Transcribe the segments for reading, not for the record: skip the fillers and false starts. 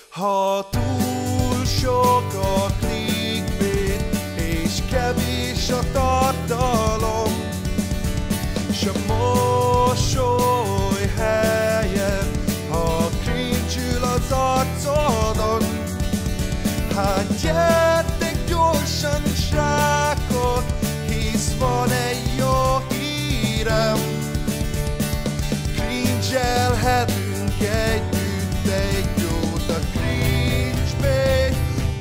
Ha túl sok a clickbait, és kevés a tartalom, s a mosoly helyett, ha cringe-ül az arcodon, hát gyertek gyorsan, srákok, hisz van egy jó hírem. Cringe-elhetünk együtt egy jót a Cringe Bait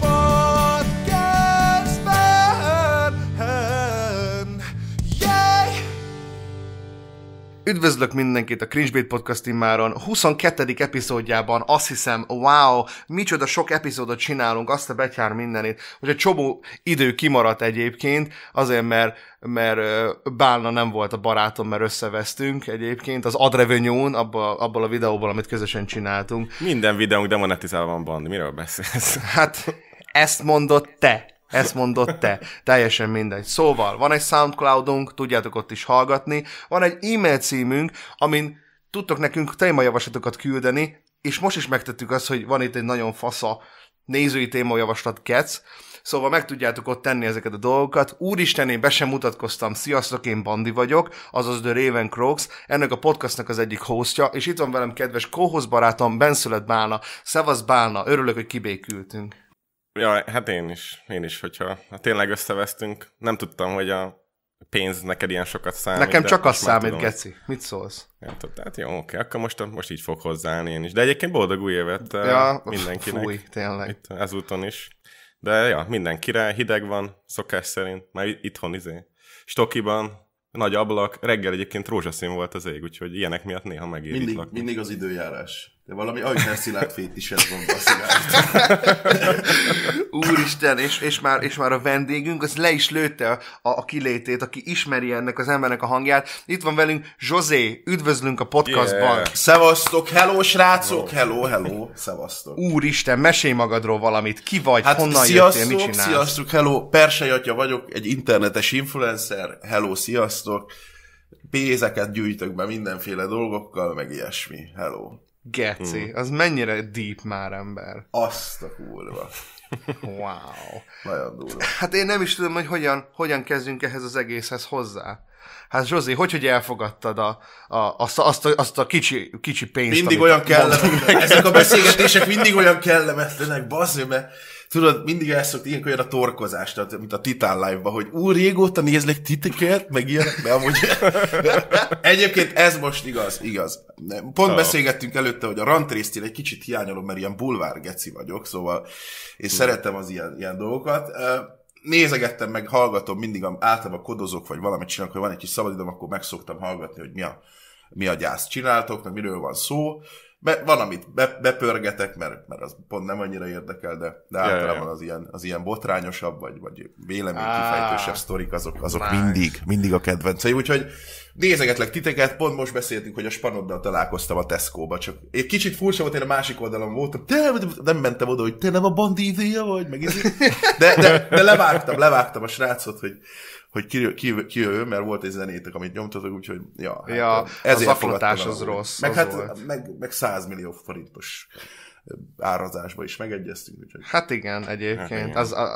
Podcastben. Yeah! Üdvözlök mindenkit a Cringe Bait Podcast immáron 22. epizódjában. Azt hiszem, wow, micsoda sok epizódot csinálunk, azt a betyár mindenit, hogy egy csomó idő kimaradt egyébként, azért mert Bálna nem volt a barátom, mert összevesztünk egyébként az ad revenue-n, abból a videóból, amit közösen csináltunk. Minden videónk demonetizálva van, Bandi. Miről beszélsz? Hát, ezt mondod te. Teljesen mindegy. Szóval, van egy Soundcloudunk, tudjátok ott is hallgatni, van egy e-mail címünk, amin tudtok nekünk témajavaslatokat küldeni, és most is megtettük azt, hogy van itt egy nagyon fasza nézői témajavaslat Gec, szóval meg tudjátok ott tenni ezeket a dolgokat. Úristen, én be sem mutatkoztam. Sziasztok, én Bandi vagyok, azaz The Raven Crocs, ennek a podcastnak az egyik hostja, és itt van velem kedves co-host barátom, Benszület Bálna. Szevasz Bálna, örülök, hogy kibékültünk. Ja, hát én is, hogyha tényleg összevesztünk. Nem tudtam, hogy a pénz neked ilyen sokat számít. Nekem csak az számít, Geci. Mit szólsz? Ja, tehát jó, oké, akkor most így fog hozzáállni én is. De egyébként boldog új évet mindenkinek. Fúj, tényleg. Itt, ezúton is. De ja, mindenkire hideg van, szokás szerint. Már itthon Stokiban, nagy ablak. Reggel egyébként rózsaszín volt az ég, úgyhogy ilyenek miatt néha megérik lakni. Mindig az időjárás. De valami Ajner Szilárd fétised van baszigált. Úristen, és már a vendégünk, az le is lőtte a kilétét, aki ismeri ennek az embernek a hangját. Itt van velünk Zsozé, üdvözlünk a podcastban. Yeah. Szevasztok, hello srácok, hello, szevasztok. Úristen, mesélj magadról valamit, ki vagy, hát honnan jöttél, mit csinálsz? Sziasztok, hello, Persei atya vagyok, egy internetes influencer, hello, sziasztok. Pénzeket gyűjtök be mindenféle dolgokkal, meg ilyesmi, hello. Geci, az mennyire deep már ember. Azt a kurva. Wow. Nagyon durva. Hát én nem is tudom, hogy hogyan kezdjünk ehhez az egészhez hozzá. Hát Zsozi, hogy elfogadtad azt a kicsi pénzt? Mindig olyan kellemetlenek. Ezek a beszélgetések mindig olyan kellemetlenek, basz, mert tudod, mindig elszokt ilyenkor olyan a torkozás, tehát, mint a Titán Live-ban, hogy régóta nézlek titeket, meg ilyenek, de amúgy... Egyébként ez most igaz. Pont beszélgettünk előtte, hogy a rantrésztén egy kicsit hiányolom, mert ilyen bulvár geci vagyok, szóval én szeretem az ilyen dolgokat. Nézegettem, meg hallgatom, mindig általában kodozok, vagy valamit csinálok, hogy van egy kis szabadidőm, akkor meg szoktam hallgatni, hogy mi a gyászt csináltok, meg miről van szó. Van, amit bepörgetek, mert az pont nem annyira érdekel, de általában az ilyen botrányosabb, vagy véleménykifejtősebb sztorik, azok mindig a kedvencei. Úgyhogy nézegetlek titeket, pont most beszéltünk, hogy a Spanoddal találkoztam a Tesco-ba, csak egy kicsit furcsa volt, én a másik oldalon voltam, nem mentem oda, hogy te nem a Bandi idéja vagy, meg de levágtam a srácot, hogy ki ő, mert volt egy zenétek, amit nyomtatok, úgyhogy az aklatás az rossz. Meg 100 millió forintos árazásba is megegyeztünk. Úgyhogy... Hát igen, egyébként.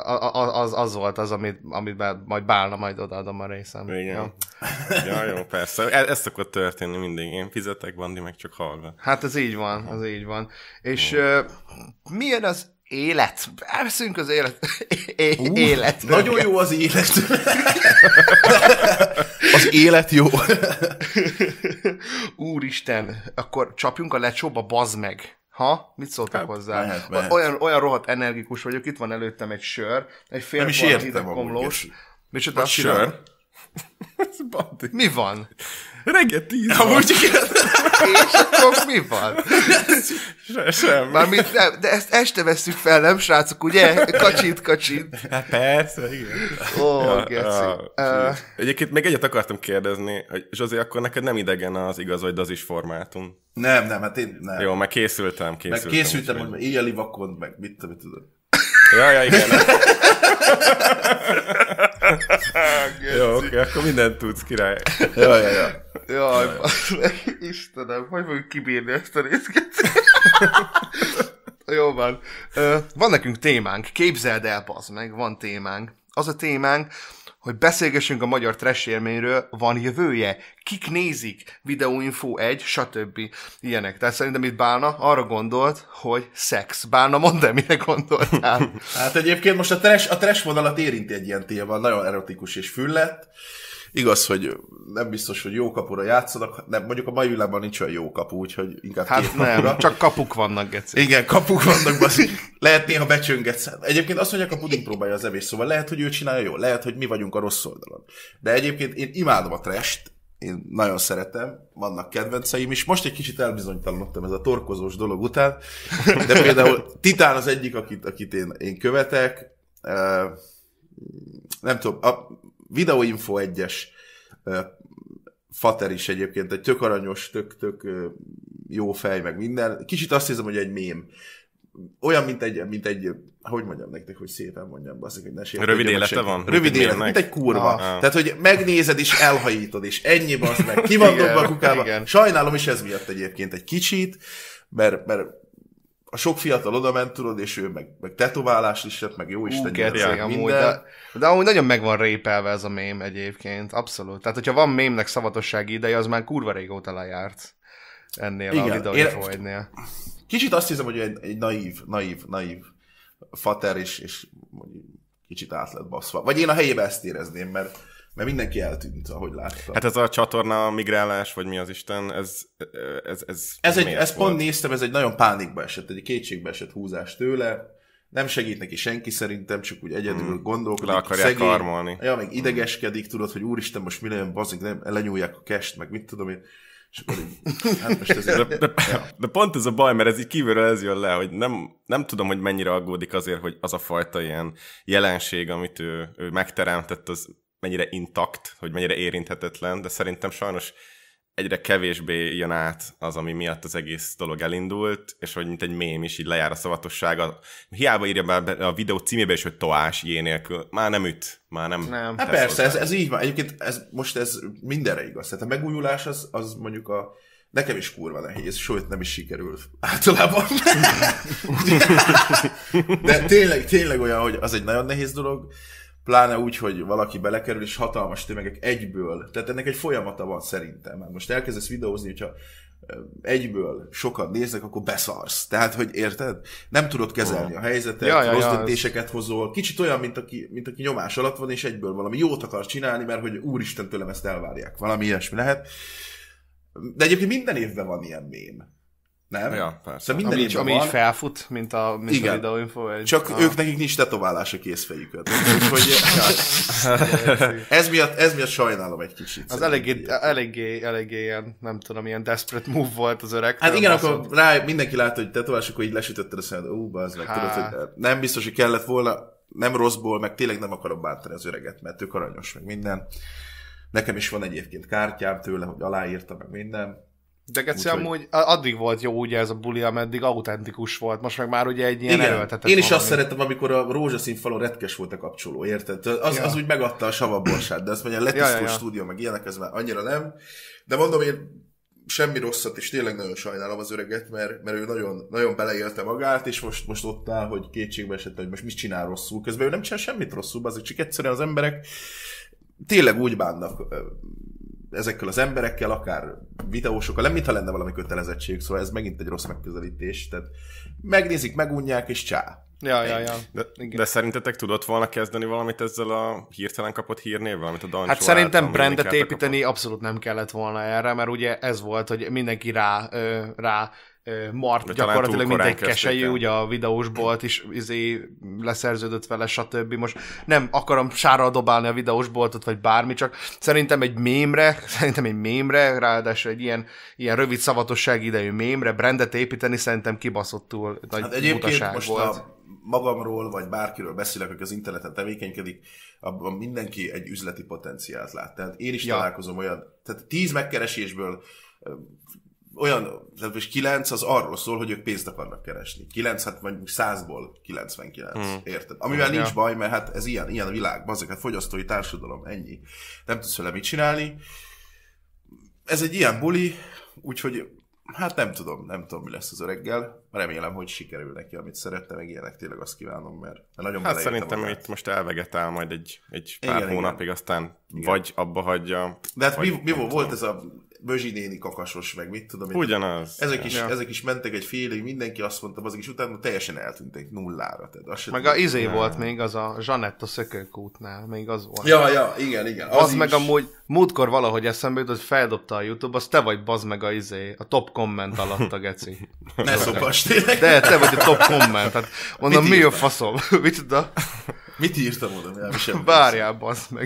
Az volt az, amit majd Bálna, majd odaadom a részem. Igen. Ja, jó, persze. Ez szokott történni mindig. Én fizetek, Bandi meg csak hallgat. Hát ez így van, És milyen az élet? Elveszünk az élet. Nagyon jó az élet. Az élet jó. Úristen, akkor csapjunk a lecsóba, bazd meg. Ha? Mit szóltak hozzá? Mehet. Olyan rohadt energikus vagyok, itt van előttem egy sör, egy fél hideg komlós. Micsoda? Sör? Mi van? Reggel 10 És akkor mi van? Semmi. De ezt este vesszük fel, nem srácok, ugye? Kacsint. Hát persze, igen. Geci. Egyébként még egyet akartam kérdezni, hogy Zsozé, akkor neked nem idegen az igaz, vagy az is formátum? Nem, hát én nem. Jó, meg készültem. Meg készültem, hogy éjjeli vakond, meg mit tudod. Ja, igen. Jó, oké, akkor mindent tudsz, király. Jaj, Istenem, hogy fogjuk kibírni ezt a részt? Jó van. Van nekünk témánk, képzeld el, bazd meg, van témánk. Az a témánk, hogy beszélgessünk a magyar trash élményről, van jövője, kik nézik, videóinfo 1, stb. Ilyenek. Tehát szerintem itt Bálna arra gondolt, hogy szex. Bálna, mondd el, mire gondoltál? Hát egyébként most a trash vonalat érinti egy ilyen téma, nagyon erotikus és füllett. Igaz, hogy nem biztos, hogy jó kapura játszanak, nem, mondjuk a mai világban nincs olyan jó kapu, úgyhogy inkább hát nem, csak kapuk vannak, geci. Igen, kapuk vannak, baszik. Lehet néha becsöngetsz. Egyébként azt mondják, a puding próbálja az evés, szóval lehet, hogy ő csinálja jól, lehet, hogy mi vagyunk a rossz oldalon. De egyébként én imádom a trash-t, én nagyon szeretem, vannak kedvenceim is. Most egy kicsit elbizonytalanodtam ez a torkozós dolog után, de például Titán az egyik, akit én követek. Nem tudom, a Videóinfo 1-es Fater is egyébként egy tök aranyos, tök jó fej, meg minden. Kicsit azt hiszem, hogy egy mém. Olyan, mint egy hogy mondjam nektek, hogy szépen mondjam, baszik, hogy ne sértődjön. Rövid élete van? Rövid élete, mint egy kurva. Tehát, hogy megnézed és elhajítod, és ennyi, bassz meg. Ki van dobva a kukába. Igen. Sajnálom is ez miatt egyébként egy kicsit, mert a sok fiatal odament, tudod, és ő meg tetoválás is lett, meg jó Isten minden. De amúgy nagyon meg van répelve ez a mém egyébként, abszolút. Tehát, hogyha van mémnek szavatossági ideje, az már kurva régóta lejárt ennél igen, a Videóinfo 1-nél. Kicsit azt hiszem, hogy egy naív Fater, és kicsit át lett baszva. Vagy én a helyébe ezt érezném, mert mindenki eltűnt, ahogy láttam. Hát ez a csatorna migrálás, vagy mi az Isten, ez pont néztem, ez egy nagyon pánikba esett, egy kétségbe esett húzás tőle. Nem segít neki senki szerintem, csak úgy egyedül gondolkodik. Le akarják karmolni. Ja, meg idegeskedik, tudod, hogy úristen, most mi legyen, bazzik, lenyúlják a cash-t, meg mit tudom én. És akkor így, hát most ez de pont ez a baj, mert ez így kívülről ez jön le, hogy nem tudom, hogy mennyire aggódik azért, hogy az a fajta ilyen jelenség, amit ő megteremtett, az mennyire intakt, hogy mennyire érinthetetlen, de szerintem sajnos egyre kevésbé jön át az, ami miatt az egész dolog elindult, és hogy mint egy mém is így lejár a szavatossága. Hiába írja be a videó címébe is, hogy tojás jé nélkül. Már nem üt, már nem. Hát persze, ez így van. Egyébként ez mindenre igaz. Tehát a megújulás az mondjuk nekem is kurva nehéz, sőt nem is sikerül általában. De tényleg olyan, hogy az egy nagyon nehéz dolog. Pláne úgy, hogy valaki belekerül, és hatalmas tömegek egyből. Tehát ennek egy folyamata van szerintem. Már most elkezdesz videózni, hogyha egyből sokan néznek, akkor beszarsz. Tehát, hogy érted? Nem tudod kezelni a helyzetet, rossz döntéseket hozol. Kicsit olyan, mint aki nyomás alatt van, és egyből valami jót akar csinálni, mert hogy úristen tőlem ezt elvárják. Valami ilyesmi lehet. De egyébként minden évben van ilyen mém. Nem? Ja, persze. Szóval ami így felfut, mint a Videóinfo. Csak ők nekik nincs tetoválás a kézfejükön. Úgyhogy ez miatt sajnálom egy kicsit. Az eléggé ilyen, nem tudom, ilyen desperate move volt az öreg. Hát igen, akkor mindenki látta, hogy tetoválás, akkor így lesütötted a szemed, bazd meg, tudod, hogy nem biztos, hogy kellett volna, nem rosszból, meg tényleg nem akarom bántani az öreget, mert tök aranyos, meg minden. Nekem is van egyébként kártyám tőle, hogy aláírta, meg minden. De Geci, amúgy addig volt jó ugye ez a buli, ameddig autentikus volt. Most meg már ugye egy ilyen erőltetett. Én is azt szerettem, amikor a rózsaszín falon retkes volt a kapcsoló, érted? Az úgy megadta a savaborsát, de azt mondja, letisztult stúdió, meg ilyenek, ez már annyira nem. De mondom, én semmi rosszat, és tényleg nagyon sajnálom az öreget, mert ő nagyon, nagyon beleélte magát, és most ott áll, hogy kétségbe esett, hogy most mit csinál rosszul. Közben ő nem csinál semmit rosszul, azért csak egyszerűen az emberek tényleg úgy bánnak ezekkel az emberekkel, akár videósokkal, nem mintha lenne valami kötelezettség, szóval ez megint egy rossz megközelítés. Tehát megnézik, megunják, és csá. Ja. De szerintetek tudott volna kezdeni valamit ezzel a hirtelen kapott hírnévvel, amit a Dancsó Hát szerintem brandet építeni abszolút nem kellett volna erre, mert ugye ez volt, hogy mindenki rá mart gyakorlatilag minden keselyű, ugye a videós bolt is leszerződött vele, stb. Most nem akarom sárral dobálni a videós boltot, vagy bármi, csak szerintem egy mémre, ráadásul egy ilyen rövid szavatossági idejű mémre, brandet építeni szerintem kibaszottul nagy butaság volt. Magamról, vagy bárkiről beszélek, aki az interneten tevékenykedik, abban mindenki egy üzleti potenciált lát. Tehát én is találkozom olyan, tehát 10 megkeresésből olyan, tehát 9 az arról szól, hogy ők pénzt akarnak keresni. 9, hát mondjuk 100-ból 99, érted? Amivel nincs baj, mert hát ez ilyen a világ, bazzak, hát fogyasztói társadalom, ennyi. Nem tudsz vele mit csinálni. Ez egy ilyen buli, úgyhogy Hát nem tudom, mi lesz az öreggel. Remélem, hogy sikerül neki, amit szerette, meg ilyenek, tényleg azt kívánom, mert nagyon Hát szerintem itt most elvegetál majd egy pár igen, hónapig, aztán vagy abba hagyja. De hát mi volt ez a Bözsi néni kakasos, meg mit tudom. Ugyanaz. Ezek is mentek egy félig, mindenki azt mondta, azok is utána teljesen eltűntek nullára. Meg a izé volt még, az a Zsanett a Szökőkútnál, még az volt. Ja, igen. Az meg amúgy múltkor valahogy eszembe jutott, hogy feldobta a YouTube, az te vagy bazd meg a top komment alatt a geci. Ne szopass tényleg. De te vagy a top komment, hát mondom, mi a faszom? Mit írtam oda? Várjál, bazd meg.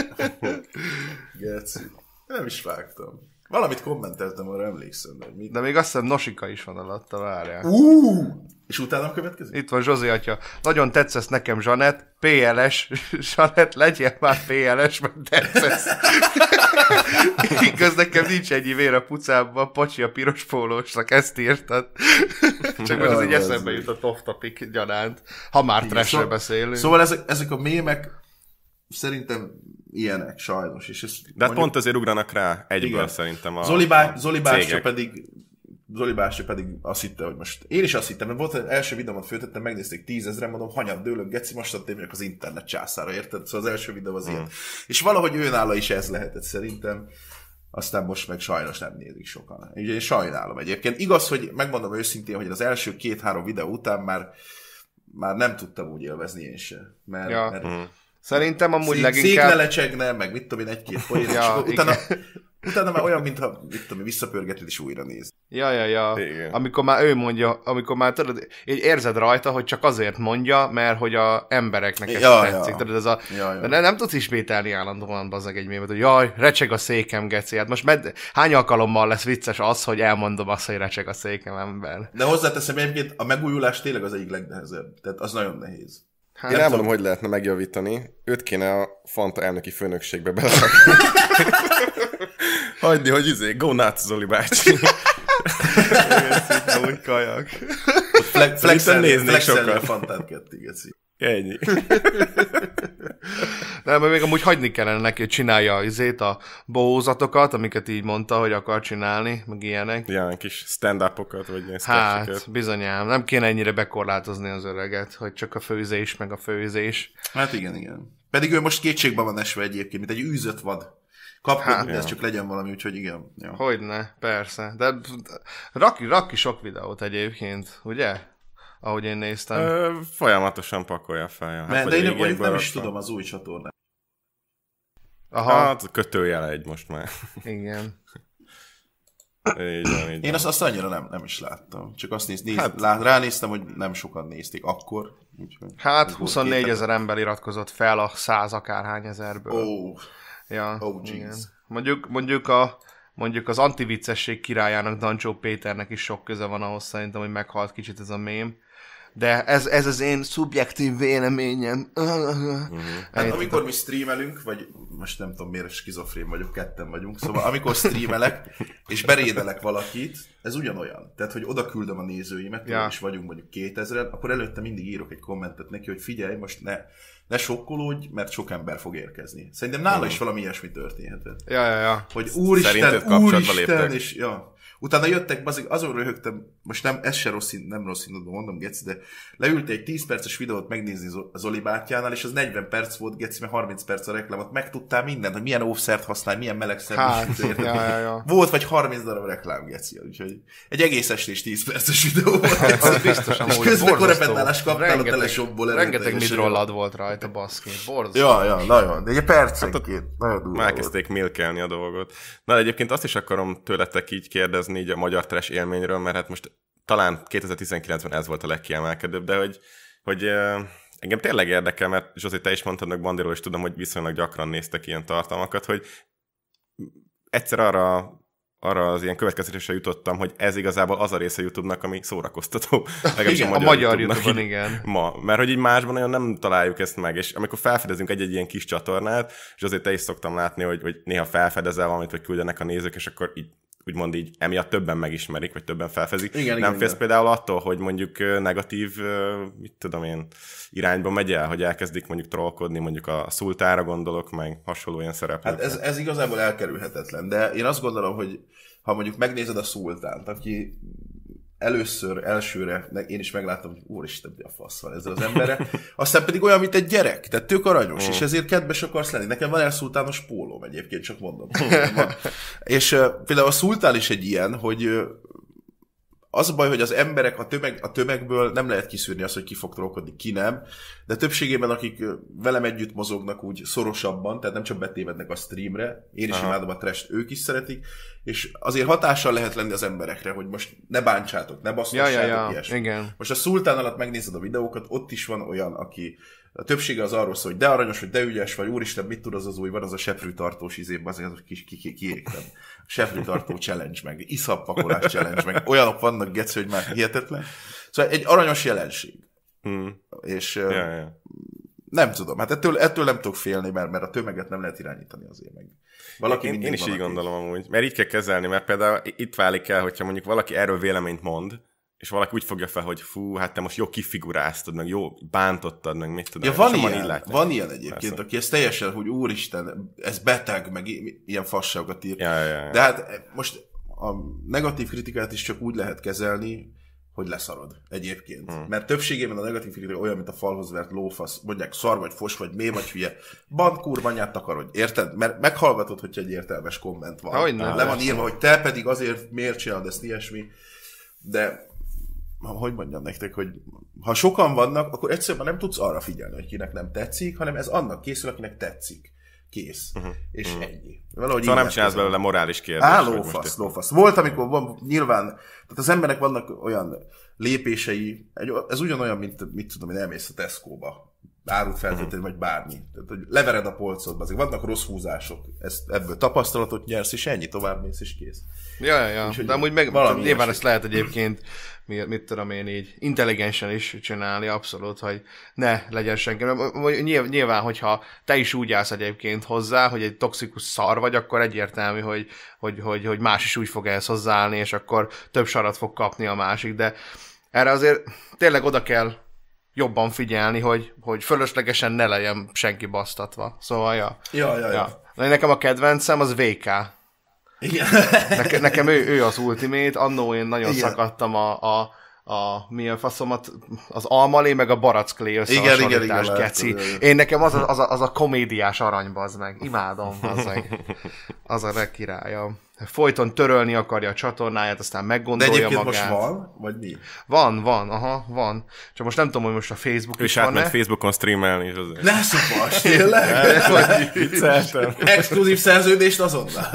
Geci. Nem is vágtam. Valamit kommenteltem, arra emlékszem. De még azt hiszem Nosika is van alatta, várjál. És utána következik? Itt van Zsozi atya. Nagyon tetszesz nekem, Zsanett. PLS. Zsanett, legyél már PLS, mert tetszesz. Igaz, nekem nincs ennyi vér a pucámban, pacsi a piros pólósnak, ezt írtad. Csak most az így eszembe jut a top topic gyanánt, ha már trashről beszélünk. Szóval ezek a mémek szerintem ilyenek, sajnos. És de hát pont azért ugranak rá egyből szerintem a Zoli bácsi pedig azt hitte, hogy most... Én is azt hittem, mert volt az első videómat föltettem, megnézték 10 000-en, mondom, hanyat dőlök, geci, most adtam az internet császára, érted? Szóval az első videó az ilyen. És valahogy őnála is ez lehetett szerintem. Aztán most meg sajnos nem nézik sokan. Ugye én sajnálom egyébként. Igaz, hogy megmondom őszintén, hogy az első 2-3 videó után már nem tudtam úgy élvezni én se. Mert szerintem amúgy leginkább... Széklelecsegnem, meg mit tudom én, egy-két poén, és utána már olyan, mintha visszapörgeted és újra néz. Ja. Amikor már ő mondja, amikor már tudod, így érzed rajta, hogy csak azért mondja, mert hogy a embereknek ez tetszik. Tudod, ez de nem tudsz ismételni állandóan bazzeg egy mémet, hogy jaj, recseg a székem, geci. Hát most hány alkalommal lesz vicces az, hogy elmondom azt, hogy recseg a székem ember. De hozzáteszem egyébként, a megújulás tényleg az egyik legnehezebb. Tehát az nagyon nehéz. Hát, én elmondom, hogy lehetne megjavítani. Őt kéne a Fanta elnöki főnökségbe belerakni. Hagyni, hogy go nuts, Zoli bácsi. Úgy kajak. Flexelni sokkal. Fantát kettig, geci. Ennyi. Nem, mert még amúgy hagyni kellene neki, hogy csinálja a bohózatokat, amiket így mondta, hogy akar csinálni, meg ilyenek. Ilyen kis stand-upokat, vagy ilyen hát, sketcheket. Bizonyám. Nem kéne ennyire bekorlátozni az öreget, hogy csak a főzés, meg a főzés. Hát igen. Pedig ő most kétségbe van esve egyébként, mint egy űzött vad. Kapod, ez csak legyen valami, úgyhogy igen. Ja. Hogyne, persze. De rak ki sok videót egyébként, ugye? Ahogy én néztem. Folyamatosan pakolja fel. Hát, de én mondjuk nem is tudom az új csatornát. Aha. Hát kötőjele egy most már. Igen. Így van. Én azt annyira nem is láttam. Csak azt ránéztem, hogy nem sokan nézték akkor. Úgyhogy hát 24 000 ember iratkozott fel a 100 akárhány ezerből. Ja, igen. Mondjuk az antiviccesség királyának, Dancsó Péternek is sok köze van ahhoz szerintem, hogy meghalt kicsit ez a mém. De ez az én szubjektív véleményem. Hát amikor mi streamelünk, vagy most nem tudom miért skizofrén vagyok, ketten vagyunk, szóval amikor streamelek, és berédelek valakit, ez ugyanolyan. Tehát, hogy oda küldöm a nézőimet, és vagyunk mondjuk 2000-en, akkor előtte mindig írok egy kommentet neki, hogy figyelj, most ne sokkolódj, mert sok ember fog érkezni. Szerintem nála is valami ilyesmi történhetett. Ja. Hogy úristen, és utána jöttek, azon röhögtem, most nem, ez se nem rossz indulatban mondom, geci, de leült egy 10 perces videót megnézni Zoli bátyjánál, és az 40 perc volt, geci, mert 30 perc a reklámot, megtudtál mindent, hogy milyen óvszert használ, milyen melegszert. Volt vagy 30 darab reklám, geci, úgyhogy egy egész estés 10 perces videó volt. Az biztos amúgy. És közben korependálás kaptál a teleshopból. Rengeteg midrollad volt rajta, baszki. Ja, nagyon, de egy percenként. Nagyon durva már elkezdték milkelni a dolgot. Na, egyébként azt is akarom tőletek így kérdezni, így a magyar trash élményről, mert hát most talán 2019-ben ez volt a legkiemelkedőbb, de hogy engem tényleg érdekel, mert Zsozi, te is mondtad, meg Bandiról is tudom, hogy viszonylag gyakran néztek ilyen tartalmakat, hogy egyszer arra az ilyen következtetésre jutottam, hogy ez igazából az a része YouTube-nak, ami szórakoztató. Igen, a magyar YouTube-on, igen. Ma, mert hogy így másban olyan nem találjuk ezt meg, és amikor felfedezünk egy ilyen kis csatornát, és azért te is szoktam látni, hogy néha felfedezel valamit, vagy küldenek a nézők, és akkor így úgymond így emiatt többen megismerik, vagy többen felfezik. Nem félsz például attól, hogy mondjuk negatív, mit tudom én, irányba megy el, hogy elkezdik mondjuk trollkodni, mondjuk a Szultára gondolok, meg hasonló ilyen szereplők. Hát ez igazából elkerülhetetlen, de én azt gondolom, hogy ha mondjuk megnézed a Szultánt, aki elsőre, én is megláttam, hogy úristen, mi a fasz van ezzel az emberre, aztán pedig olyan, mint egy gyerek, tehát tök aranyos, és ezért kedves akarsz lenni. Nekem van elszultános pólóm egyébként, csak mondom. És például a Szultán is egy ilyen, hogy az a baj, hogy az emberek a tömegből nem lehet kiszűrni azt, hogy ki fog trollkodni, ki nem, de többségében, akik velem együtt mozognak úgy szorosabban, tehát nem csak betévednek a streamre, én is imádom a trash-t, ők is szeretik, és azért hatással lehet lenni az emberekre, hogy most ne bántsátok, ne basztassátok, ilyesmi. Igen. Most a Szultán alatt megnézed a videókat, ott is van olyan, aki a többsége az arról szól, hogy de aranyos, hogy de ügyes vagy, úristen, mit tud az új, van az a seprűtartós izében, azért az kiégtem. Seprűtartó challenge meg, iszappakolás challenge meg, olyanok vannak, geci, hogy már hihetetlen. Szóval egy aranyos jelenség. És nem tudom, hát ettől nem tudok félni, mert a tömeget nem lehet irányítani azért meg. Valaki én is így gondolom amúgy, mert így kell kezelni, mert például itt válik el, hogyha mondjuk valaki erről véleményt mond, és valaki úgy fogja fel, hogy fú, hát te most jó kifiguráztad, meg jó bántottad, meg mit tudom. Ja, van ilyen egyébként, persze. Aki ez teljesen, hogy úristen, ez beteg, meg ilyen fasságokat ír. Ja. De hát most a negatív kritikát is csak úgy lehet kezelni, hogy leszarod egyébként. Mert többségében a negatív kritika olyan, mint a falhoz vert lófasz, mondják szar vagy fos vagy mély vagy hülye. Band kurvanyát takarodj, érted? Mert meghallgatod, hogyha egy értelmes komment van. Le van írva, hogy te pedig azért miért csinálod ezt ilyesmi. De hogy mondjam nektek, hogy ha sokan vannak, akkor egyszerűen nem tudsz arra figyelni, hogy kinek nem tetszik, hanem ez annak készül, akinek tetszik. Kész. És ennyi. Szóval nem csinálsz belőle morális kérdést. Lófasz. Volt, amikor nyilván, tehát az embernek vannak olyan lépései, ez ugyanolyan, mint mit tudom én, elmész a Tesco-ba, árut feltétlenül, vagy bármi. Tehát, hogy levered a polcodba, azért vannak rossz húzások, ebből tapasztalatot nyersz, és ennyi, tovább mész, és kész. Ja. De amúgy nyilván ezt lehet egyébként, mit tudom én így, intelligensen is csinálni, abszolút, hogy ne legyen senki. Nyilván, hogyha te is úgy állsz egyébként hozzá, hogy egy toxikus szar vagy, akkor egyértelmű, hogy más is úgy fog ehhez hozzáállni, és akkor több sarat fog kapni a másik, de erre azért tényleg oda kell jobban figyelni, hogy fölöslegesen ne legyen senki basztatva. Szóval, ja. Nekem a kedvencem az VK. Igen. Nekem ő az ultimate, annó én nagyon szakadtam mi a faszomat, az almalé, meg a baracklé összehasonlítás, geci. Én nekem az a komédiás arany, bazd meg. Imádom, bazd meg. Az a legkirálya. Folyton törölni akarja a csatornáját, aztán meggondolja magát. De egyébként most van? Vagy mi? Van. Csak most nem tudom, hogy most a Facebook is van-e. És átment Facebookon streamelni. Ne szopas, tényleg? Vicceltem. Exkluzív szerződést azonnal.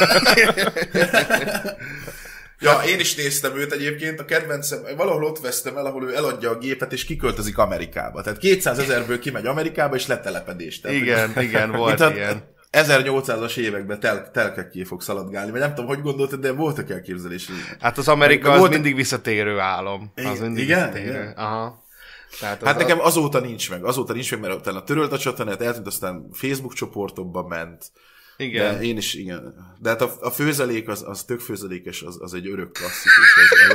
Ja, én is néztem őt egyébként, a kedvencem, valahol ott vesztem el, ahol ő eladja a gépet, és kiköltözik Amerikába. Tehát 200 000-ből kimegy Amerikába, és letelepedés. Tehát, igen, volt ilyen. 1800-as években telkekké fog szaladgálni, vagy nem tudom, hogy gondoltad, de voltak elképzelések. Hát az Amerika az mindig visszatérő álom. Az mindig visszatérő. Igen? Aha. Hát nekem azóta nincs meg, mert utána törölt a csatornát, eltűnt, aztán Facebook csoportokba ment. Igen. De én is, igen. De hát a főzelék, az tök főzelékes, az egy örök klasszikus.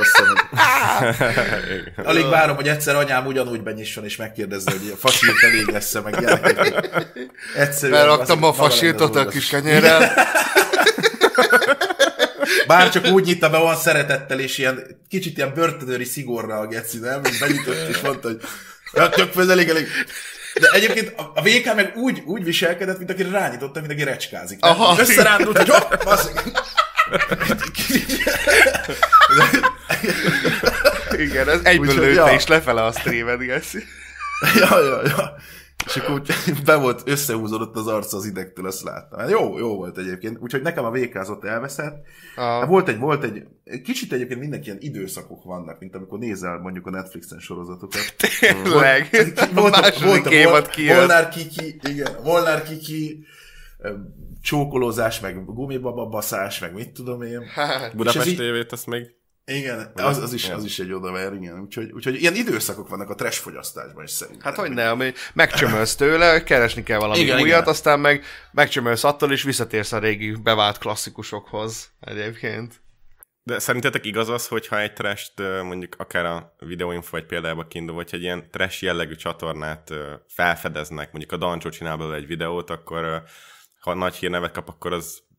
Alig várom, hogy egyszer anyám ugyanúgy benyisson és megkérdezze, hogy a fasírt elég lesz-e, meg gyerekek. Beraktam a fasírtot a kis kenyérrel. Bár csak úgy nyitta be olyan szeretettel, és ilyen kicsit ilyen börtönőri szigorra a geci, nem? Benyitott, és mondta, hogy tök főzelék elég. De egyébként a VK meg úgy viselkedett, mint aki rányitotta, mint aki recskázik. Összerándult, hogy hopp, basszik. Igen, ez egyből lőtte is lefele a streamet, Geszi. Ja. És akkor be volt, összehúzódott az arca az idegtől, azt láttam. Hát jó volt egyébként. Úgyhogy nekem a VK-zott elveszett. Volt egy kicsit egyébként mindenki ilyen időszakok vannak, mint amikor nézel mondjuk a Netflixen sorozatokat. Tényleg. Második évad kijön. Molnár Kiki, csókolózás, meg gumibababaszás, meg mit tudom én. Budapest tévét, azt még... Igen, az is egy odaver, igen. Úgyhogy ilyen időszakok vannak a trash fogyasztásban is szerintem. Hát hogy ne, ami megcsömölsz tőle, keresni kell valami újat, aztán meg megcsömölsz attól, és visszatérsz a régi bevált klasszikusokhoz egyébként. De szerintetek igaz az, hogyha egy trash mondjuk akár a videóinfo vagy például kiindul, vagy egy ilyen trash jellegű csatornát felfedeznek, mondjuk a Dancsó csinál belőle egy videót, akkor ha nagy hírnevet kap, akkor az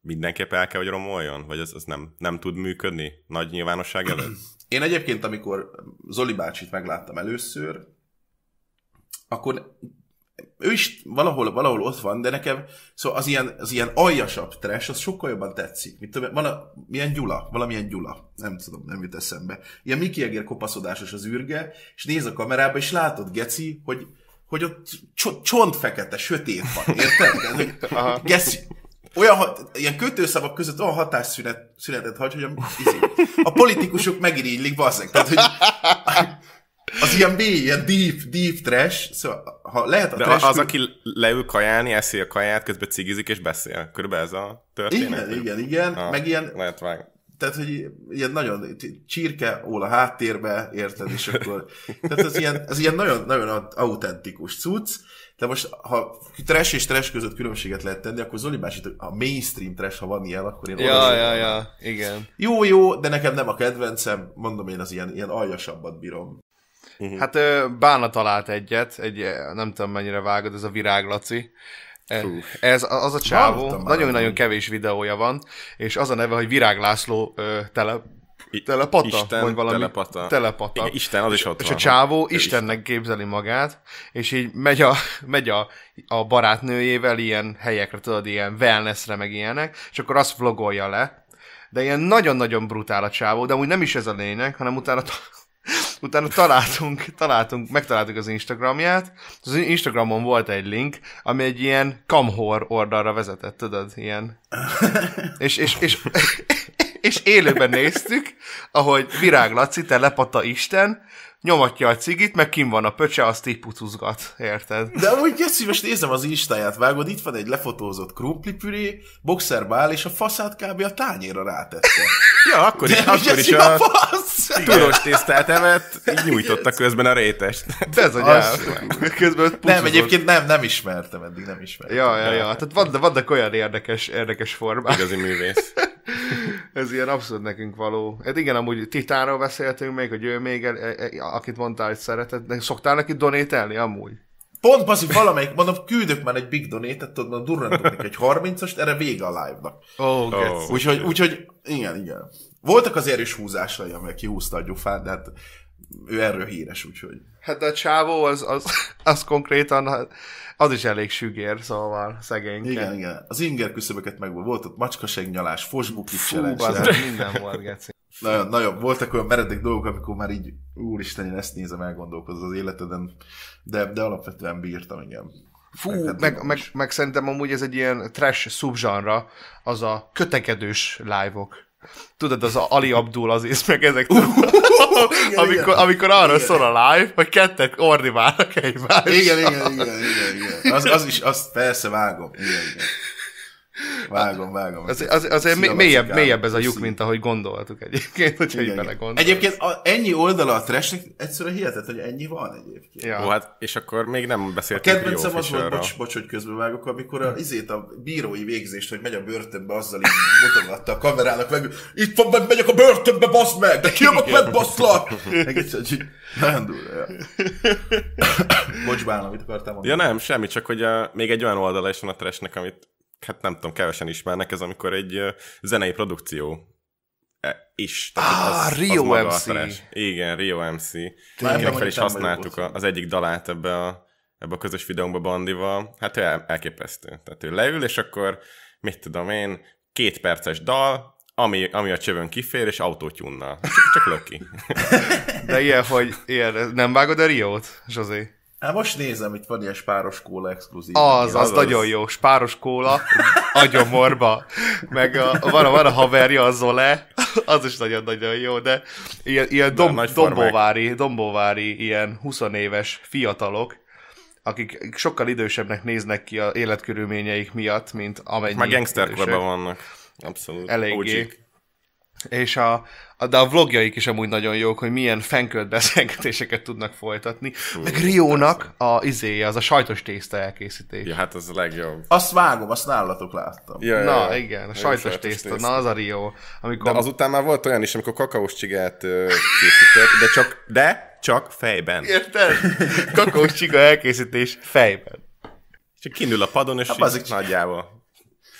mindenképp el kell, hogy romoljon? Vagy az nem tud működni nagy nyilvánosság előtt? Én egyébként, amikor Zoli bácsit megláttam először, akkor ő is valahol ott van, de nekem szóval az ilyen aljasabb trash, az sokkal jobban tetszik. Mit tudom, valamilyen Gyula, nem tudom, nem jut eszembe. Ilyen Mickey Jagger kopaszodásos az űrge, és néz a kamerába, és látod, geci, hogy ott csontfekete, sötét van, érted? Geci, ilyen kötőszavak között olyan hatásszünetet hagy, hogy a politikusok megirigylik, bazzeg. Tehát, hogy az ilyen mély, ilyen deep trash, szóval ha lehet a trash... De az, aki leül kajálni, eszi a kaját, közben cigizik és beszél. Körülbelül ez a történet? Igen. Meg ilyen... Lehet vágni. Tehát, hogy ilyen nagyon csirke ól a háttérbe, érted, és akkor... Tehát az ilyen nagyon, nagyon autentikus cucc. De most, ha trash és trash között különbséget lehet tenni, akkor Zoli bácsi, a mainstream trash, ha van ilyen, akkor én Ja, igen. Jó, de nekem nem a kedvencem, mondom, én az ilyen aljasabbat bírom. Hát Bána talált egyet, nem tudom mennyire vágod, ez a Virág Laci. Ez az a csávó, nagyon-nagyon kevés videója van, és az a neve, hogy Virág László telepata, Isten, vagy valami telepata. Igen, Isten, az is ott és van. a csávó Istennek képzeli magát, és így megy a barátnőjével ilyen helyekre, tudod, ilyen wellnessre, meg ilyenek, és akkor azt vlogolja le. De ilyen nagyon-nagyon brutál a csávó, de amúgy nem is ez a lényeg, hanem utána megtaláltuk az Instagramját. Az Instagramon volt egy link, ami egy ilyen camhor oldalra vezetett, tudod, ilyen. És élőben néztük, ahogy Virág Laci, telepata Isten, nyomatja a cigit, meg kim van a pöcse, azt így pucuzgat, érted? De amúgy geci, most nézem az Instáját, vágod, itt van egy lefotózott krumplipüré, boxerbál, és a faszát kb. A tányérra rátette. Ja, akkor is a túros tésztát evett, így nyújtotta közben a rétest. De ez a nyelv. Közben nem, egyébként nem ismertem eddig, nem ismertem. Ja. Tehát vannak olyan érdekes formák. Igazi művész. Ez ilyen abszolút nekünk való. Hát igen, amúgy Titánról beszéltünk még, hogy ő még, akit mondtál, hogy szeretett. De szoktál neki donételni amúgy? Pont baszik valamelyik, mondom, küldök már egy big donate-et, tudod, durrantok neki egy 30-ast, erre vége a live-nak. Úgyhogy igen. Voltak az erős húzásai, amely kihúzta a gyufát, de hát ő erről híres, úgyhogy. Hát a csávó az konkrétan, az is elég sügér, szóval szegényke. Igen. Az inger küszöböket meg volt ott macskasegnyalás, fosbukit minden volt, geci. Nagyon voltak olyan meredek dolgok, amikor már így, úristen, én ezt nézem, elgondolkozom az életeden, de alapvetően bírtam, igen. Meg szerintem amúgy ez egy ilyen trash subgenre, az a kötekedős live-ok. Tudod, az a Ali Abdul Aziz, meg ezek. Amikor arra szól a live, hogy kettek ordiválnak egymást. Igen. Az persze vágom. Igen. Vágom. Azért mélyebb ez a lyuk, mint ahogy gondoltuk egyébként, hogyha így belegondolunk. Egyébként ennyi oldala a trashnek egyszerűen hihetett, hogy ennyi van egyébként. Ja. Ó, hát, és akkor még nem beszéltünk a kedvencem az volt, bocs, hogy közbevágok, amikor a bírói végzést, hogy megy a börtönbe, azzal így mutogatta a kamerának, meg itt van, megyek a börtönbe, baszd meg, de kijövök, megbaszlak! Nagyon durva, Bocs, Bálna, mit akartál mondani? Ja nem, semmi, csak hogy még egy olyan oldala is van a trashnek, amit hát nem tudom, kevesen ismernek, ez amikor egy zenei produkció is. Rio MC. Igen, Rio MC. Fel is használtuk az egyik dalát ebbe a közös videónkba Bandival. Hát ő elképesztő. Tehát ő leül, és akkor mit tudom én, 2 perces dal, ami a csövön kifér, és autótyunnal. Csak löki. De ilyen, nem vágod a Riót, Zsozé? Hát most nézem, itt van ilyen spáros kóla exkluzív. Az nagyon jó, spáros kóla, agyomorba, meg van a haverja, a Zole, az is nagyon-nagyon jó, de ilyen dombóvári, ilyen 20 éves fiatalok, akik sokkal idősebbnek néznek ki az életkörülményeik miatt, mint amennyi. Meg gangsterkorban vannak, abszolút. Eléggé. És de a vlogjaik is amúgy nagyon jók, hogy milyen fenkölt beszélgetéseket tudnak folytatni. Meg Riónak az a sajtos tészta elkészítés. Ja, hát az a legjobb. Azt vágom, azt nálatok láttam. Ja. Igen, a sajtos tészta. Na, az a Rió. Amikor... De azután már volt olyan is, amikor kakaós csigát készített, de csak fejben. Érted? Kakaós csiga elkészítés fejben. Csak kindül a padon, és nagyjából.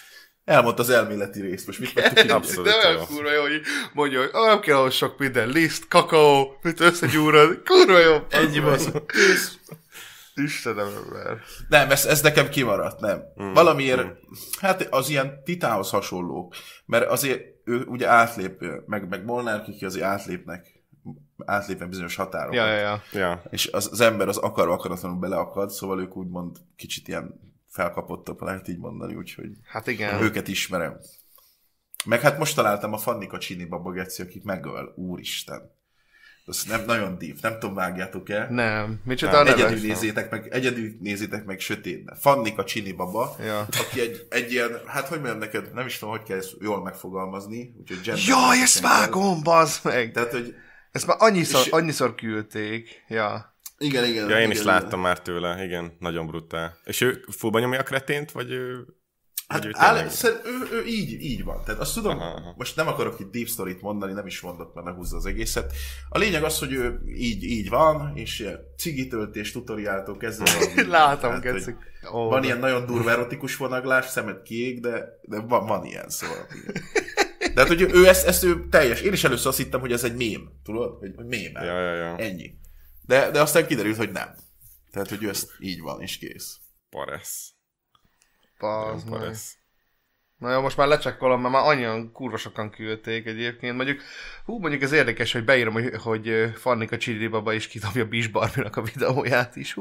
Elmondta az elméleti részt, most mit vettek ki? Abszolút. De olyan kurva jó, hogy mondja, hogy nem kell ahhoz sok minden, liszt, kakaó, mit összegyúrod, kurva jó. Ennyi van. Istenem, ember. Nem, ez nekem kimaradt, nem. Valamiért, hát az ilyen Titánhoz hasonló, mert azért ő ugye átlép, meg Molnár Kiki azért átlépnek bizonyos határokat. Ja. És az ember az akaratlanul beleakad, szóval ők úgymond kicsit ilyen felkapottak, lehet így mondani, úgyhogy Hát igen. őket ismerem. Meg hát most találtam a Fannika Csini Baba Geci, akik megöl, úristen. Az nem nagyon dív, nem tudom, vágjátok-e? Nem. Micsoda a neve? Egyedül nézzétek meg sötétben. Fannika Csini Baba, Ja. aki egy ilyen, hát hogy mondjam neked, nem is tudom, hogy kell ezt jól megfogalmazni. Úgyhogy Jaj, ezt vágom, bazd meg! Tehát, hogy Ezt már annyiszor küldték. Ja. igen. Ja, én is igen. láttam már tőle, igen, nagyon brutál. És ő fullba nyomja a kretént, vagy ő... Hát vagy ő tényleg- ő így van. Tehát azt tudom, Aha. most nem akarok itt deep storyt mondani, nem is mondok, mert lehúzza az egészet. A lényeg az, hogy ő így van, és ilyen cigitöltés tutoriáltól kezdve. Látom, hát, gecik. hogy van ilyen nagyon durva erotikus vonaglás, szemed kiég, de van ilyen, szóval. Igen. De hát, hogy ő ezt ő teljes. Én is először azt hittem, hogy ez egy mém, tudod? Hogy mém. Ja. Ennyi. De aztán kiderült, hogy nem. Tehát, hogy ő ezt így van, és kész. Paresz. Bazd meg. Paresz. Na jó, most már lecsekkolom, mert már annyian kurva sokan küldték egyébként. Mondjuk ez érdekes, hogy beírom, hogy Fannika Csiri Baba is kidobja Bis Barbinak a videóját is.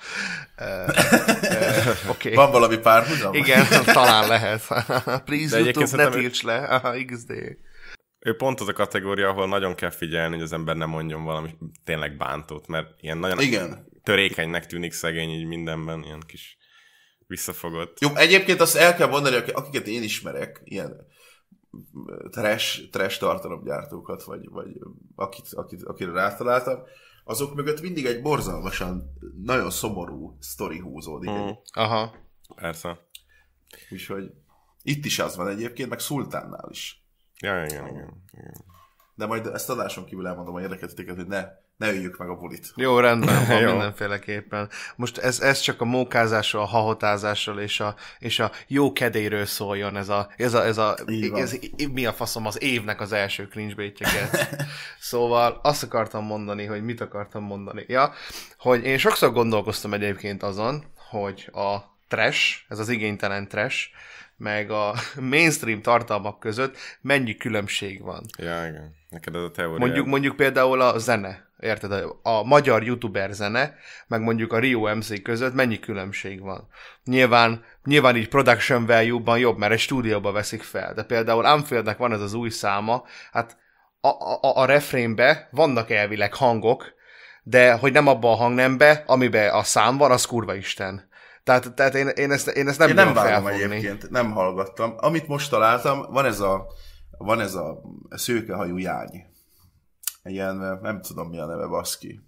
Oké. Van valami párhuzam? Igen, talán lehet. De Please, egyébként YouTube, ne szerintem tilts le. Aha, XD. Ő pont az a kategória, ahol nagyon kell figyelni, hogy az ember nem mondjon valami tényleg bántót, mert ilyen nagyon Igen. törékenynek tűnik szegény így mindenben, ilyen kis visszafogott. Jó, egyébként azt el kell mondani, akiket én ismerek, ilyen trash tartalomgyártókat, vagy akire rátaláltam, azok mögött mindig egy borzalmasan, nagyon szomorú sztori húzódik. Aha. Persze. Úgyhogy itt is az van egyébként, meg Szultánnál is. Ja, igen. De majd ezt adáson kívül elmondom a érdekelteteket, hogy ne öljük meg a bulit. Jó, rendben van Jó. mindenféleképpen. Most ez csak a mókázásról, a hahotázásról és a jó kedélyről szóljon Így van. mi a faszom az évnek az első cringe-baitjeket. Szóval azt akartam mondani, hogy mit akartam mondani. Ja, hogy én sokszor gondolkoztam egyébként azon, hogy a trash, ez az igénytelen trash, meg a mainstream tartalmak között mennyi különbség van. Ja, igen. Neked ez a teória. Mondjuk például a zene, érted? A magyar youtuber zene, meg mondjuk a Rio MC között mennyi különbség van. Nyilván így production value-ban jobb, mert egy stúdióba veszik fel. De például Unfieldnek van ez az új száma, hát a refrénbe vannak elvileg hangok, de hogy nem abban a hangnembe, amiben a szám van, az kurva isten. Tehát én ezt nem Nem tudom vágom felfogni. egyébként, nem hallgattam. Amit most találtam, van ez a szőkehajú jány. Ilyen, nem tudom mi a neve, baszki.